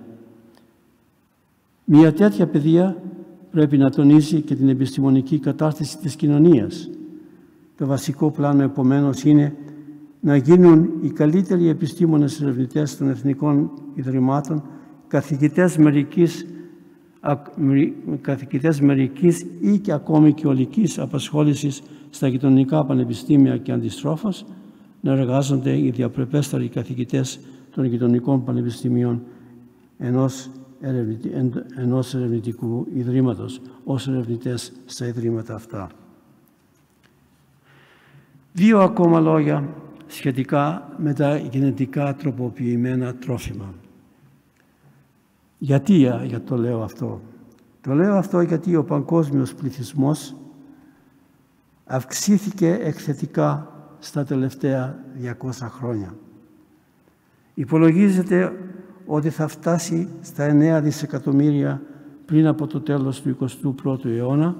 Μια τέτοια παιδεία πρέπει να τονίζει και την επιστημονική κατάρτιση της κοινωνίας. Το βασικό πλάνο επομένως είναι να γίνουν οι καλύτεροι επιστήμονες ερευνητές των εθνικών ιδρυμάτων καθηγητές μερικής ή και ακόμη και ολικής απασχόλησης στα γειτονικά πανεπιστήμια και αντιστρόφως να εργάζονται οι διαπρεπέστεροι καθηγητές των γειτονικών πανεπιστημίων ενός ερευνητικού ιδρύματος ως ερευνητές στα ιδρύματα αυτά. Δύο ακόμα λόγια σχετικά με τα γενετικά τροποποιημένα τρόφιμα. Γιατί το λέω αυτό? Το λέω αυτό γιατί ο παγκόσμιος πληθυσμός αυξήθηκε εκθετικά στα τελευταία 200 χρόνια. Υπολογίζεται ότι θα φτάσει στα 9 δισεκατομμύρια πριν από το τέλος του 21ου αιώνα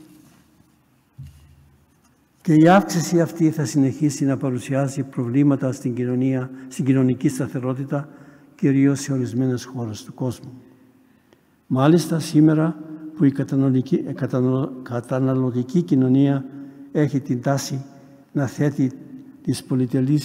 και η αύξηση αυτή θα συνεχίσει να παρουσιάζει προβλήματα στην κοινωνική σταθερότητα, κυρίως σε ορισμένες χώρες του κόσμου. Μάλιστα σήμερα που η καταναλωτική κοινωνία έχει την τάση να θέτει τις πολυτελείς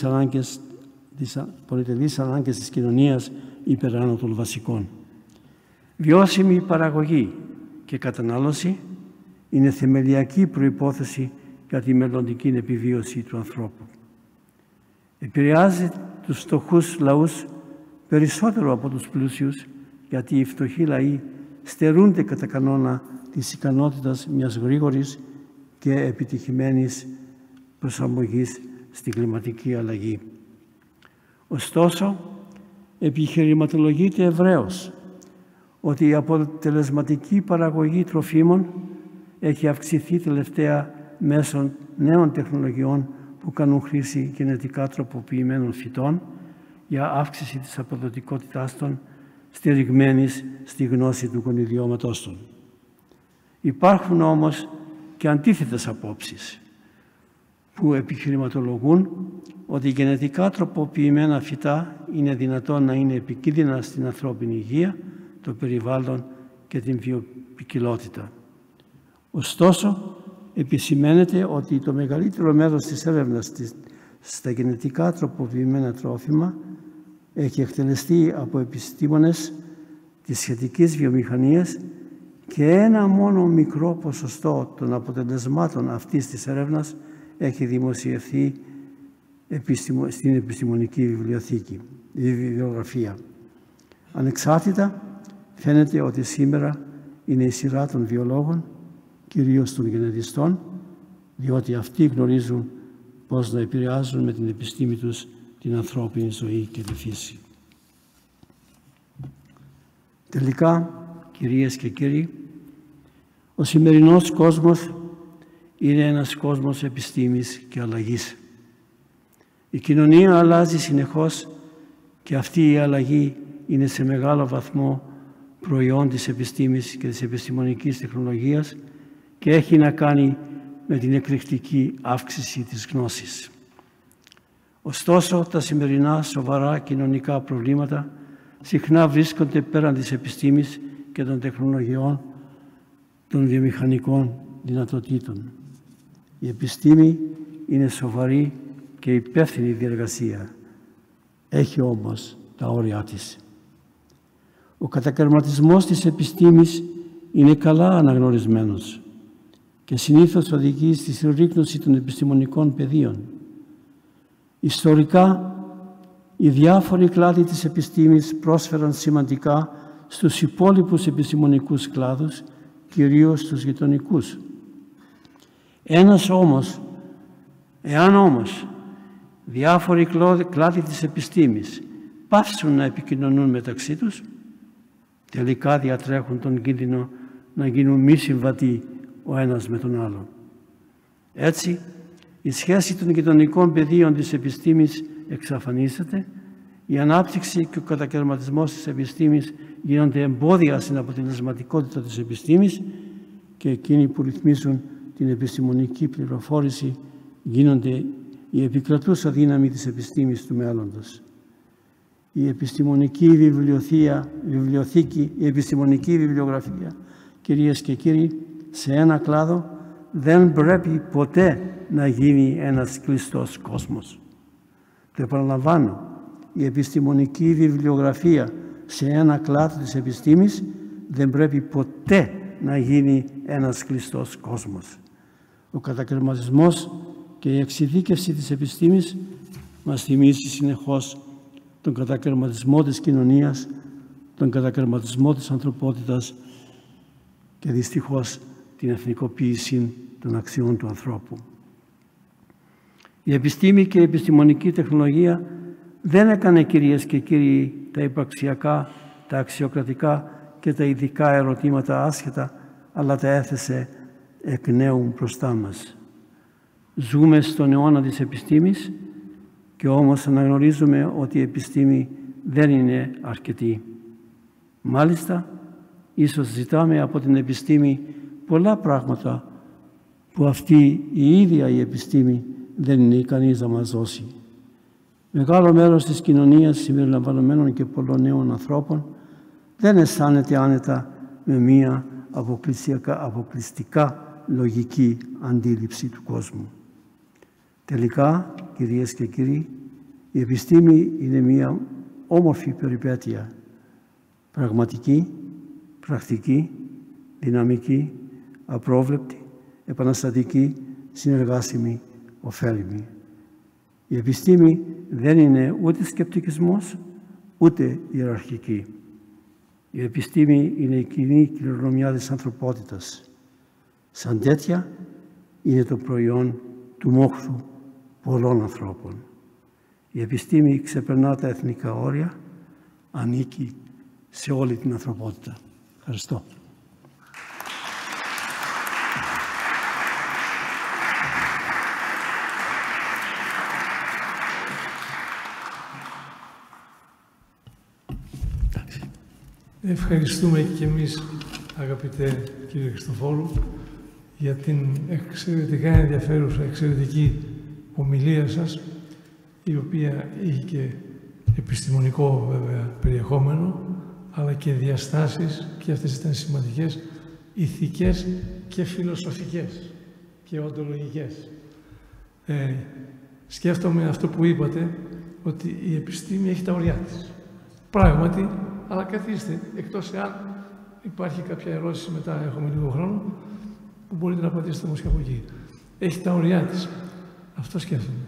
ανάγκες της κοινωνίας υπεράνω των βασικών. Βιώσιμη παραγωγή και κατανάλωση είναι θεμελιακή προϋπόθεση για τη μελλοντική επιβίωση του ανθρώπου. Επηρεάζει τους φτωχούς λαούς περισσότερο από τους πλούσιους, γιατί οι φτωχοί λαοί στερούνται κατά κανόνα της ικανότητας μιας γρήγορης και επιτυχημένης προσαρμογής στην κλιματική αλλαγή. Ωστόσο, επιχειρηματολογείται ευρέως ότι η αποτελεσματική παραγωγή τροφίμων έχει αυξηθεί τελευταία μέσω νέων τεχνολογιών που κάνουν χρήση γενετικά τροποποιημένων φυτών για αύξηση της αποδοτικότητάς των, στηριγμένης στη γνώση του γονιδιώματός των. Υπάρχουν όμως και αντίθετες απόψεις που επιχειρηματολογούν ότι γενετικά τροποποιημένα φυτά είναι δυνατόν να είναι επικίνδυνα στην ανθρώπινη υγεία, το περιβάλλον και την βιοποικιλότητα. Ωστόσο, επισημαίνεται ότι το μεγαλύτερο μέρος της έρευνας στα γενετικά τροποποιημένα τρόφιμα έχει εκτελεστεί από επιστήμονες της σχετικής βιομηχανίας και ένα μόνο μικρό ποσοστό των αποτελεσμάτων αυτής της έρευνας έχει δημοσιευθεί στην επιστημονική βιβλιογραφία. Ανεξάρτητα, φαίνεται ότι σήμερα είναι η σειρά των βιολόγων, κυρίως των γενετιστών, διότι αυτοί γνωρίζουν πώς να επηρεάζουν με την επιστήμη τους την ανθρώπινη ζωή και τη φύση. Τελικά, κυρίες και κύριοι, ο σημερινός κόσμος είναι ένας κόσμος επιστήμης και αλλαγής. Η κοινωνία αλλάζει συνεχώς και αυτή η αλλαγή είναι σε μεγάλο βαθμό προϊόν της επιστήμης και της επιστημονικής τεχνολογίας και έχει να κάνει με την εκρηκτική αύξηση της γνώσης. Ωστόσο, τα σημερινά σοβαρά κοινωνικά προβλήματα συχνά βρίσκονται πέραν της επιστήμης και των τεχνολογιών των βιομηχανικών δυνατοτήτων. Η επιστήμη είναι σοβαρή και υπεύθυνη διεργασία. Έχει όμως τα όρια της. Ο κατακαιρματισμός της επιστήμης είναι καλά αναγνωρισμένος και συνήθως οδηγεί στη συρρίκνωση των επιστημονικών πεδίων. Ιστορικά, οι διάφοροι κλάδοι της επιστήμης πρόσφεραν σημαντικά στους υπόλοιπους επιστημονικούς κλάδους, κυρίως στους γειτονικούς. Εάν όμως διάφοροι κλάδοι της επιστήμης πάψουν να επικοινωνούν μεταξύ τους, τελικά διατρέχουν τον κίνδυνο να γίνουν μη συμβατοί ο ένας με τον άλλον. Έτσι, η σχέση των γειτονικών πεδίων της επιστήμης εξαφανίζεται, η ανάπτυξη και ο κατακαιρματισμός της επιστήμης γίνονται εμπόδια στην αποτελεσματικότητα της επιστήμης και εκείνοι που ρυθμίζουν την επιστημονική πληροφόρηση γίνονται η επικρατούσα δύναμη της επιστήμης του μέλλοντος. Η επιστημονική βιβλιοθήκη, η επιστημονική βιβλιογραφία, κυρίες και κύριοι, σε ένα κλάδο δεν πρέπει ποτέ να γίνει ένας κλειστός κόσμος. Το επαναλαμβάνω, η επιστημονική βιβλιογραφία σε ένα κλάδο της επιστήμης δεν πρέπει ποτέ να γίνει ένας κλειστός κόσμος. Ο κατακαιρματισμός και η εξειδίκευση της επιστήμης μας θυμίζει συνεχώς τον κατακαιρματισμό της κοινωνίας, τον κατακαιρματισμό της ανθρωπότητας και δυστυχώς την εθνικοποίηση των αξιών του ανθρώπου. Η επιστήμη και η επιστημονική τεχνολογία δεν έκανε, κυρίες και κύριοι, τα υπαρξιακά, τα αξιοκρατικά και τα ειδικά ερωτήματα άσχετα, αλλά τα έθεσε εκ νέου μπροστά μας. Ζούμε στον αιώνα της επιστήμης και όμως αναγνωρίζουμε ότι η επιστήμη δεν είναι αρκετή. Μάλιστα, ίσως ζητάμε από την επιστήμη πολλά πράγματα που αυτή η ίδια η επιστήμη δεν είναι ικανή να μας δώσει. Μεγάλο μέρος της κοινωνίας, συμπεριλαμβανομένων και πολλών νέων ανθρώπων, δεν αισθάνεται άνετα με μία αποκλειστικά λογική αντίληψη του κόσμου. Τελικά, κυρίες και κύριοι, η επιστήμη είναι μία όμορφη περιπέτεια, πραγματική, πρακτική, δυναμική, απρόβλεπτη, επαναστατική, συνεργάσιμη, ωφέλιμη. Η επιστήμη δεν είναι ούτε σκεπτικισμός, ούτε ιεραρχική. Η επιστήμη είναι η κοινή κληρονομιά της ανθρωπότητας. Σαν τέτοια είναι το προϊόν του μόχθου πολλών ανθρώπων. Η επιστήμη ξεπερνά τα εθνικά όρια, ανήκει σε όλη την ανθρωπότητα. Ευχαριστώ. Ευχαριστούμε και εμείς, αγαπητέ κύριε Χριστοφόρου, για την εξαιρετικά ενδιαφέρουσα, εξαιρετική ομιλία σας, η οποία είχε και επιστημονικό βέβαια περιεχόμενο, αλλά και διαστάσεις, και αυτές ήταν σημαντικές, ηθικές και φιλοσοφικές και οντολογικές. Σκέφτομαι αυτό που είπατε, ότι η επιστήμη έχει τα ωριά της. Πράγματι, αλλά καθίστε, εκτός εάν υπάρχει κάποια ερώτηση μετά, έχουμε λίγο χρόνο, που μπορείτε να απαντήσετε όμως και από εκεί. Έχει τα ωριά της. Αυτό σκέφτομαι.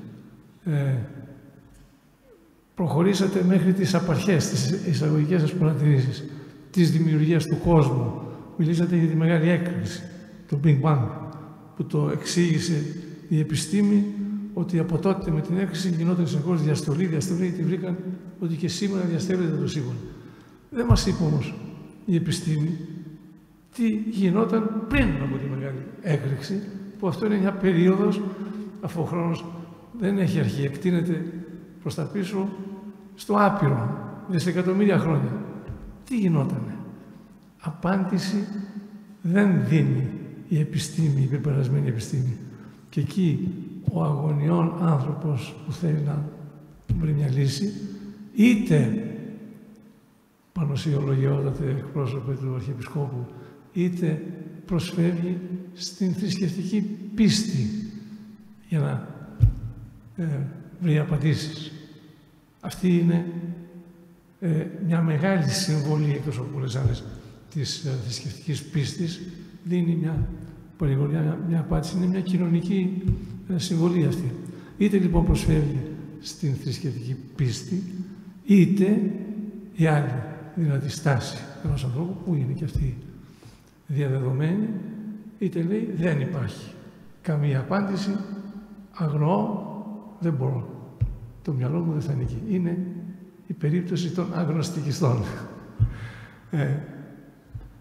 Προχωρήσατε μέχρι τις απαρχές, τις εισαγωγικές σας παρατηρήσεις, της δημιουργίας του κόσμου. Μιλήσατε για τη μεγάλη έκρηξη, το Big Bang, που το εξήγησε η επιστήμη, ότι από τότε με την έκρηξη γινόταν συνεχώς διαστολή, γιατί βρήκαν ότι και σήμερα διαστέλλεται το σύμπαν. Δεν μας είπε όμως η επιστήμη τι γινόταν πριν από τη μεγάλη έκρηξη, που αυτό είναι μια περίοδος, αφού ο χρόνος δεν έχει αρχή, εκτείνεται προς τα πίσω στο άπειρο, δισεκατομμύρια χρόνια. Τι γινότανε? Απάντηση δεν δίνει η επιστήμη, η υπερπερασμένη επιστήμη. Και εκεί ο αγωνιών άνθρωπος που θέλει να βρει μια λύση, είτε πανωσιολογιότατε εκπρόσωπε του Αρχιεπισκόπου, είτε προσφεύγει στην θρησκευτική πίστη για να βρει απαντήσεις. Αυτή είναι μια μεγάλη συμβολή, εκτός από πολλές άλλες, της θρησκευτικής πίστης. Δίνει μια παρηγοριά, μια απάντηση. Είναι μια κοινωνική συμβολή αυτή. Είτε λοιπόν προσφεύγει στην θρησκευτική πίστη, είτε η άλλη δυνατή στάση ενός ανθρώπου, που είναι και αυτή διαδεδομένη, είτε λέει δεν υπάρχει καμία απάντηση, αγνοώ, δεν μπορώ. Το μυαλό μου δεν θα είναι εκεί. Είναι η περίπτωση των αγνωστικιστών.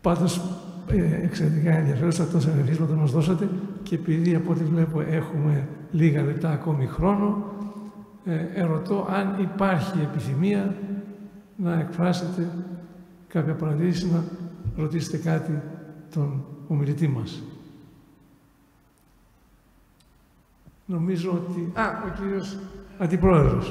Πάντως, εξαιρετικά ενδιαφέρουσα τόσα ερεθίσματα μας δώσατε και επειδή από ό,τι βλέπω έχουμε λίγα λεπτά ακόμη χρόνο, ερωτώ αν υπάρχει επιθυμία να εκφράσετε κάποια παρατήρηση, να ρωτήσετε κάτι τον ομιλητή μας. Νομίζω ότι... ο κύριος Αντιπρόεδρος.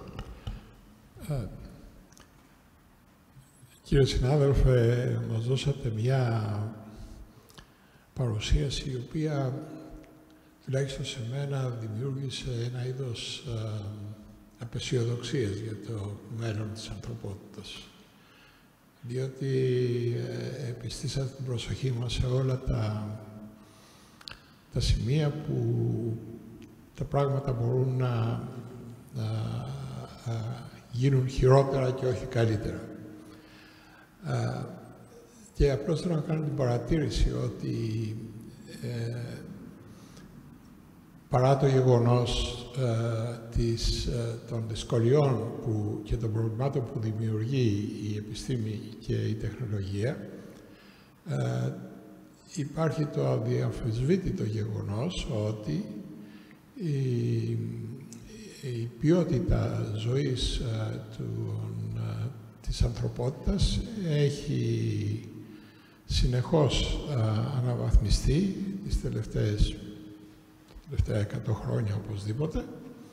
Κύριε συνάδελφε, μας δώσατε μια παρουσίαση η οποία τουλάχιστον σε μένα δημιούργησε ένα είδος απεσιοδοξίας για το μέλλον της ανθρωπότητας. Διότι επιστήσατε την προσοχή μας σε όλα τα σημεία που τα πράγματα μπορούν να γίνουν χειρότερα και όχι καλύτερα. Και απλώς θέλω να κάνω την παρατήρηση ότι παρά το γεγονός των δυσκολιών και των προβλημάτων που δημιουργεί η επιστήμη και η τεχνολογία, υπάρχει το αδιαμφισβήτητο γεγονός ότι η ποιότητα ζωής της ανθρωπότητας έχει συνεχώς αναβαθμιστεί τις τελευταία 100 χρόνια οπωσδήποτε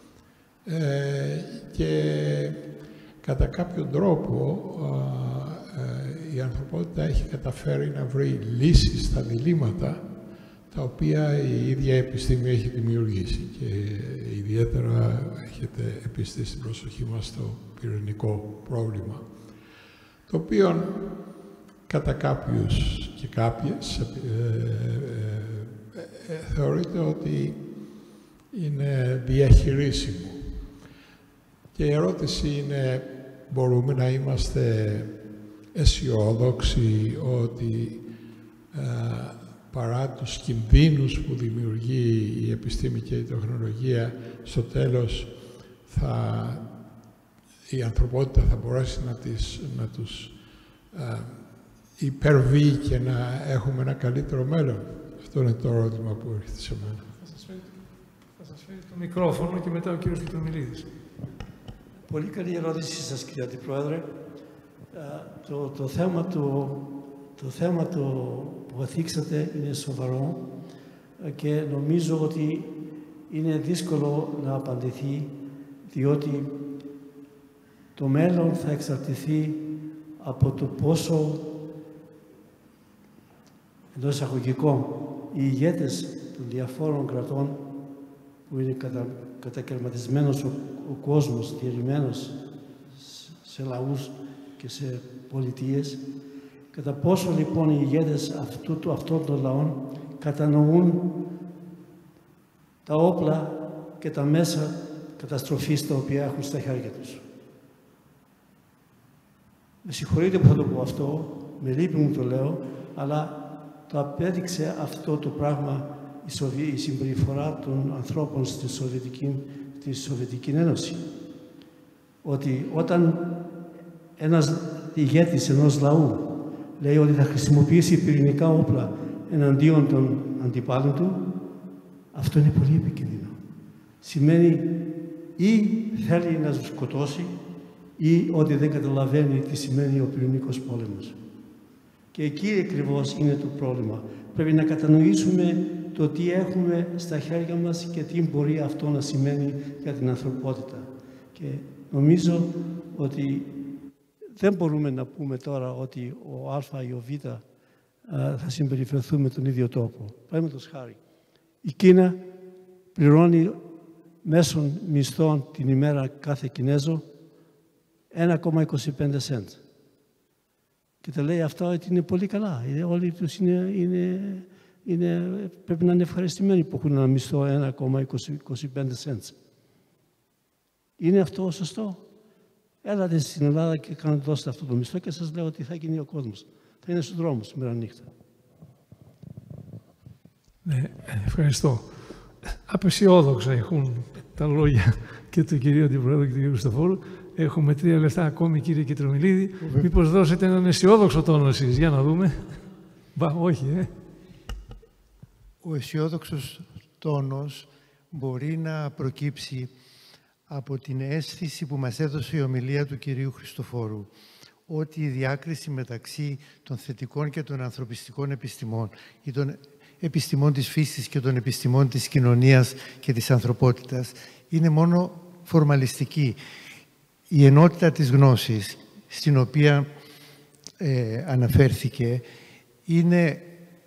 και κατά κάποιον τρόπο η ανθρωπότητα έχει καταφέρει να βρει λύσεις στα διλήμματα τα οποία η ίδια επιστήμη έχει δημιουργήσει και ιδιαίτερα έχετε επιστήσει την προσοχή μας στο πυρηνικό πρόβλημα, το οποίο κατά κάποιους και κάποιες θεωρείται ότι είναι διαχειρίσιμο. Και η ερώτηση είναι, μπορούμε να είμαστε αισιόδοξοι ότι παρά τους κινδύνους που δημιουργεί η επιστήμη και η τεχνολογία, στο τέλος η ανθρωπότητα θα μπορέσει να τους υπερβεί και να έχουμε ένα καλύτερο μέλλον. Αυτό είναι το ερώτημα που έρχεται σε μένα. Θα σας φέρει το μικρόφωνο και μετά ο κύριος Πιτρομιλίδης. Πολύ καλή ερώτηση σας, κύριε Αντιπρόεδρε. Το θέμα που θίξατε είναι σοβαρό και νομίζω ότι είναι δύσκολο να απαντηθεί, διότι το μέλλον θα εξαρτηθεί από το πόσο, εντός εισαγωγικών, οι ηγέτες των διαφόρων κρατών, που είναι κατακαιρματισμένος ο κόσμος, διαιρημένος σε λαούς και σε πολιτείες, κατά πόσο λοιπόν οι ηγέτες αυτών των λαών κατανοούν τα όπλα και τα μέσα καταστροφής τα οποία έχουν στα χέρια τους. Με συγχωρείτε που θα το πω αυτό, με λύπη μου το λέω, αλλά το απέδειξε αυτό το πράγμα η συμπεριφορά των ανθρώπων στη Σοβιετική Ένωση. Ότι όταν ένας ηγέτης ενός λαού λέει ότι θα χρησιμοποιήσει πυρηνικά όπλα εναντίον των αντιπάλων του, αυτό είναι πολύ επικίνδυνο. Σημαίνει ή θέλει να τους σκοτώσει ή ότι δεν καταλαβαίνει τι σημαίνει ο πυρηνικός πόλεμος. Και εκεί ακριβώς είναι το πρόβλημα. Πρέπει να κατανοήσουμε το τι έχουμε στα χέρια μας και τι μπορεί αυτό να σημαίνει για την ανθρωπότητα. Και νομίζω ότι δεν μπορούμε να πούμε τώρα ότι ο Α ή ο Β θα συμπεριφερθούν με τον ίδιο τρόπο. Παραδείγματος χάρη, η Κίνα πληρώνει μέσων μισθών την ημέρα κάθε Κινέζο 1,25 σέντ. Και τα λέει αυτά ότι είναι πολύ καλά. Όλοι τους πρέπει να είναι ευχαριστημένοι που έχουν ένα μισθό 1,25 σέντ. Είναι αυτό σωστό? Έλατε στην Ελλάδα και δώστε αυτό το μισθό και σας λέω ότι θα γίνει ο κόσμος. Θα είναι στους δρόμους μέρα νύχτα. Ναι, ευχαριστώ. Απεσιόδοξα έχουν τα λόγια και του κυρίου Αντιπρόεδρου και του κυρίου Χριστοφόρου. Έχουμε 3 λεπτά ακόμη, κύριε Κιτρομιλίδη. Μήπως δώσετε έναν αισιόδοξο τόνο εσείς, για να δούμε. Μπα, όχι, Ο αισιόδοξος τόνος μπορεί να προκύψει από την αίσθηση που μας έδωσε η ομιλία του κυρίου Χριστοφόρου, ότι η διάκριση μεταξύ των θετικών και των ανθρωπιστικών επιστημών ή των επιστημών της φύσης και των επιστημών της κοινωνίας και της ανθρωπότητας είναι μόνο φορμαλιστική. Η ενότητα της γνώσης, στην οποία αναφέρθηκε, είναι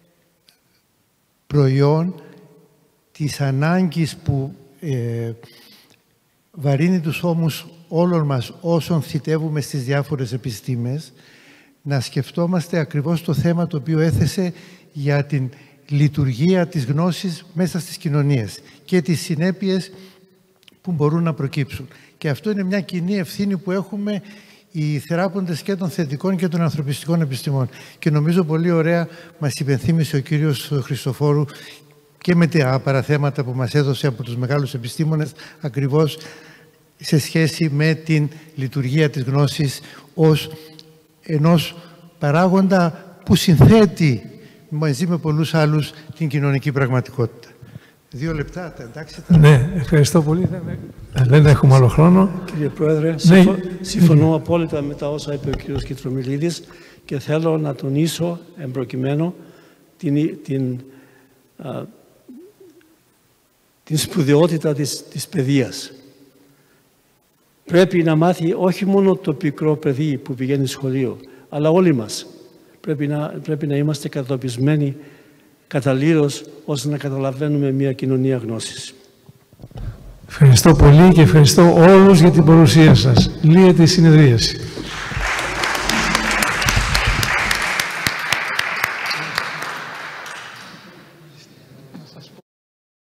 προϊόν της ανάγκης που βαρύνει τους ώμους όλων μας όσων θητεύουμε στις διάφορες επιστήμες, να σκεφτόμαστε ακριβώς το θέμα το οποίο έθεσε για την λειτουργία της γνώσης μέσα στις κοινωνίες και τις συνέπειες που μπορούν να προκύψουν. Και αυτό είναι μια κοινή ευθύνη που έχουμε οι θεράποντες και των θετικών και των ανθρωπιστικών επιστημών. Και νομίζω πολύ ωραία μας υπενθύμησε ο κύριος Χριστοφόρου και με τα παραθέματα που μας έδωσε από τους μεγάλους επιστήμονες, ακριβώς σε σχέση με την λειτουργία της γνώσης ως ενός παράγοντα που συνθέτει μαζί με πολλούς άλλους την κοινωνική πραγματικότητα. 2 λεπτά, εντάξει. Ναι, ευχαριστώ πολύ. Δεν έχουμε άλλο χρόνο. Κύριε Πρόεδρε, συμφωνώ απόλυτα με τα όσα είπε ο κύριος Κιτρομιλίδης και θέλω να τονίσω εμπροκειμένου την σπουδαιότητα της παιδείας. Πρέπει να μάθει όχι μόνο το πικρό παιδί που πηγαίνει σχολείο, αλλά όλοι μας. Πρέπει να είμαστε κατατοπισμένοι καταλήρως ώστε να καταλαβαίνουμε μια κοινωνία γνώσης. Ευχαριστώ πολύ και ευχαριστώ όλους για την παρουσία σας. Λύεται η συνεδρίαση.